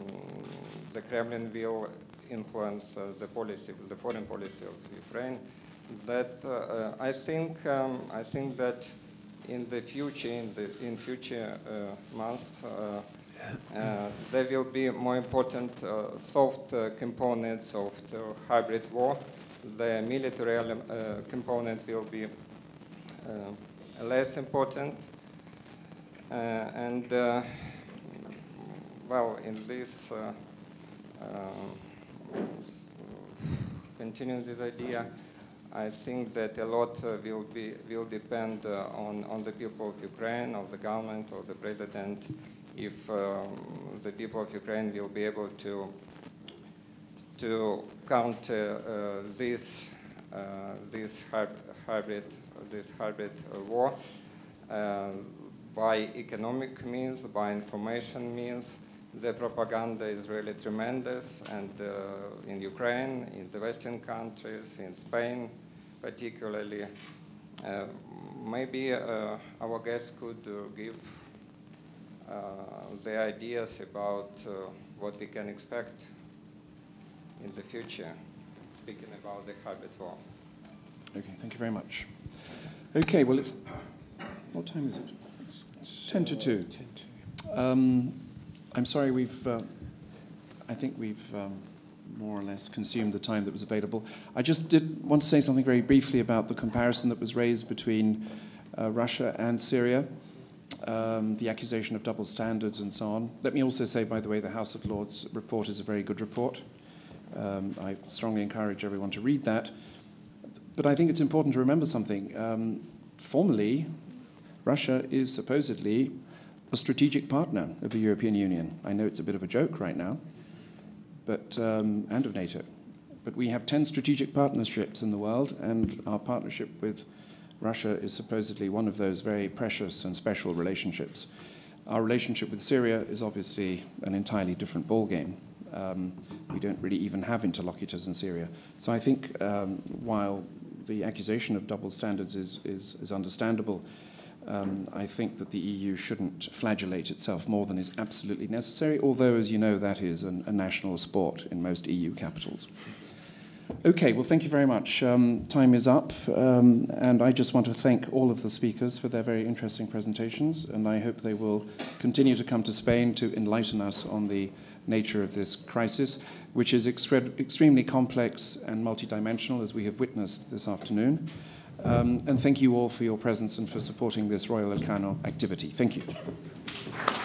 the Kremlin will influence uh, the policy, the foreign policy of Ukraine. That uh, I think, um, I think that in the future, in the in future uh, months, uh, uh, there will be more important uh, soft uh, components of the hybrid war. The military uh, component will be uh, less important, uh, and uh, well, in this uh, uh, continuing this idea, I think that a lot uh, will be will depend uh, on on the people of Ukraine, of the government, of the president, if um, the people of Ukraine will be able to to counter uh, this uh, this hybrid this hybrid uh, war uh, by economic means, by information means. The propaganda is really tremendous, and uh, in Ukraine, in the Western countries, in Spain particularly. Uh, maybe uh, our guests could uh, give uh, the ideas about uh, what we can expect in the future, speaking about the hybrid war. Okay, thank you very much. Okay, well, it's, what time is it? It's ten to two. Um, I'm sorry, we've, uh, I think we've um, more or less consumed the time that was available. I just did want to say something very briefly about the comparison that was raised between uh, Russia and Syria, um, the accusation of double standards and so on. Let me also say, by the way, the House of Lords report is a very good report. Um, I strongly encourage everyone to read that. But I think it's important to remember something. Um, formally, Russia is supposedly a strategic partner of the European Union. I know it's a bit of a joke right now, but um, and of NATO. But we have ten strategic partnerships in the world, and our partnership with Russia is supposedly one of those very precious and special relationships. Our relationship with Syria is obviously an entirely different ballgame. Um, we don't really even have interlocutors in Syria. So I think um, while the accusation of double standards is, is, is understandable. Um, I think that the E U shouldn't flagellate itself more than is absolutely necessary, although, as you know, that is an, a national sport in most E U capitals. Okay, well, thank you very much. Um, time is up, um, and I just want to thank all of the speakers for their very interesting presentations, and I hope they will continue to come to Spain to enlighten us on the nature of this crisis, which is extre extremely complex and multidimensional, as we have witnessed this afternoon. Um, and thank you all for your presence and for supporting this Royal Elcano activity. Thank you.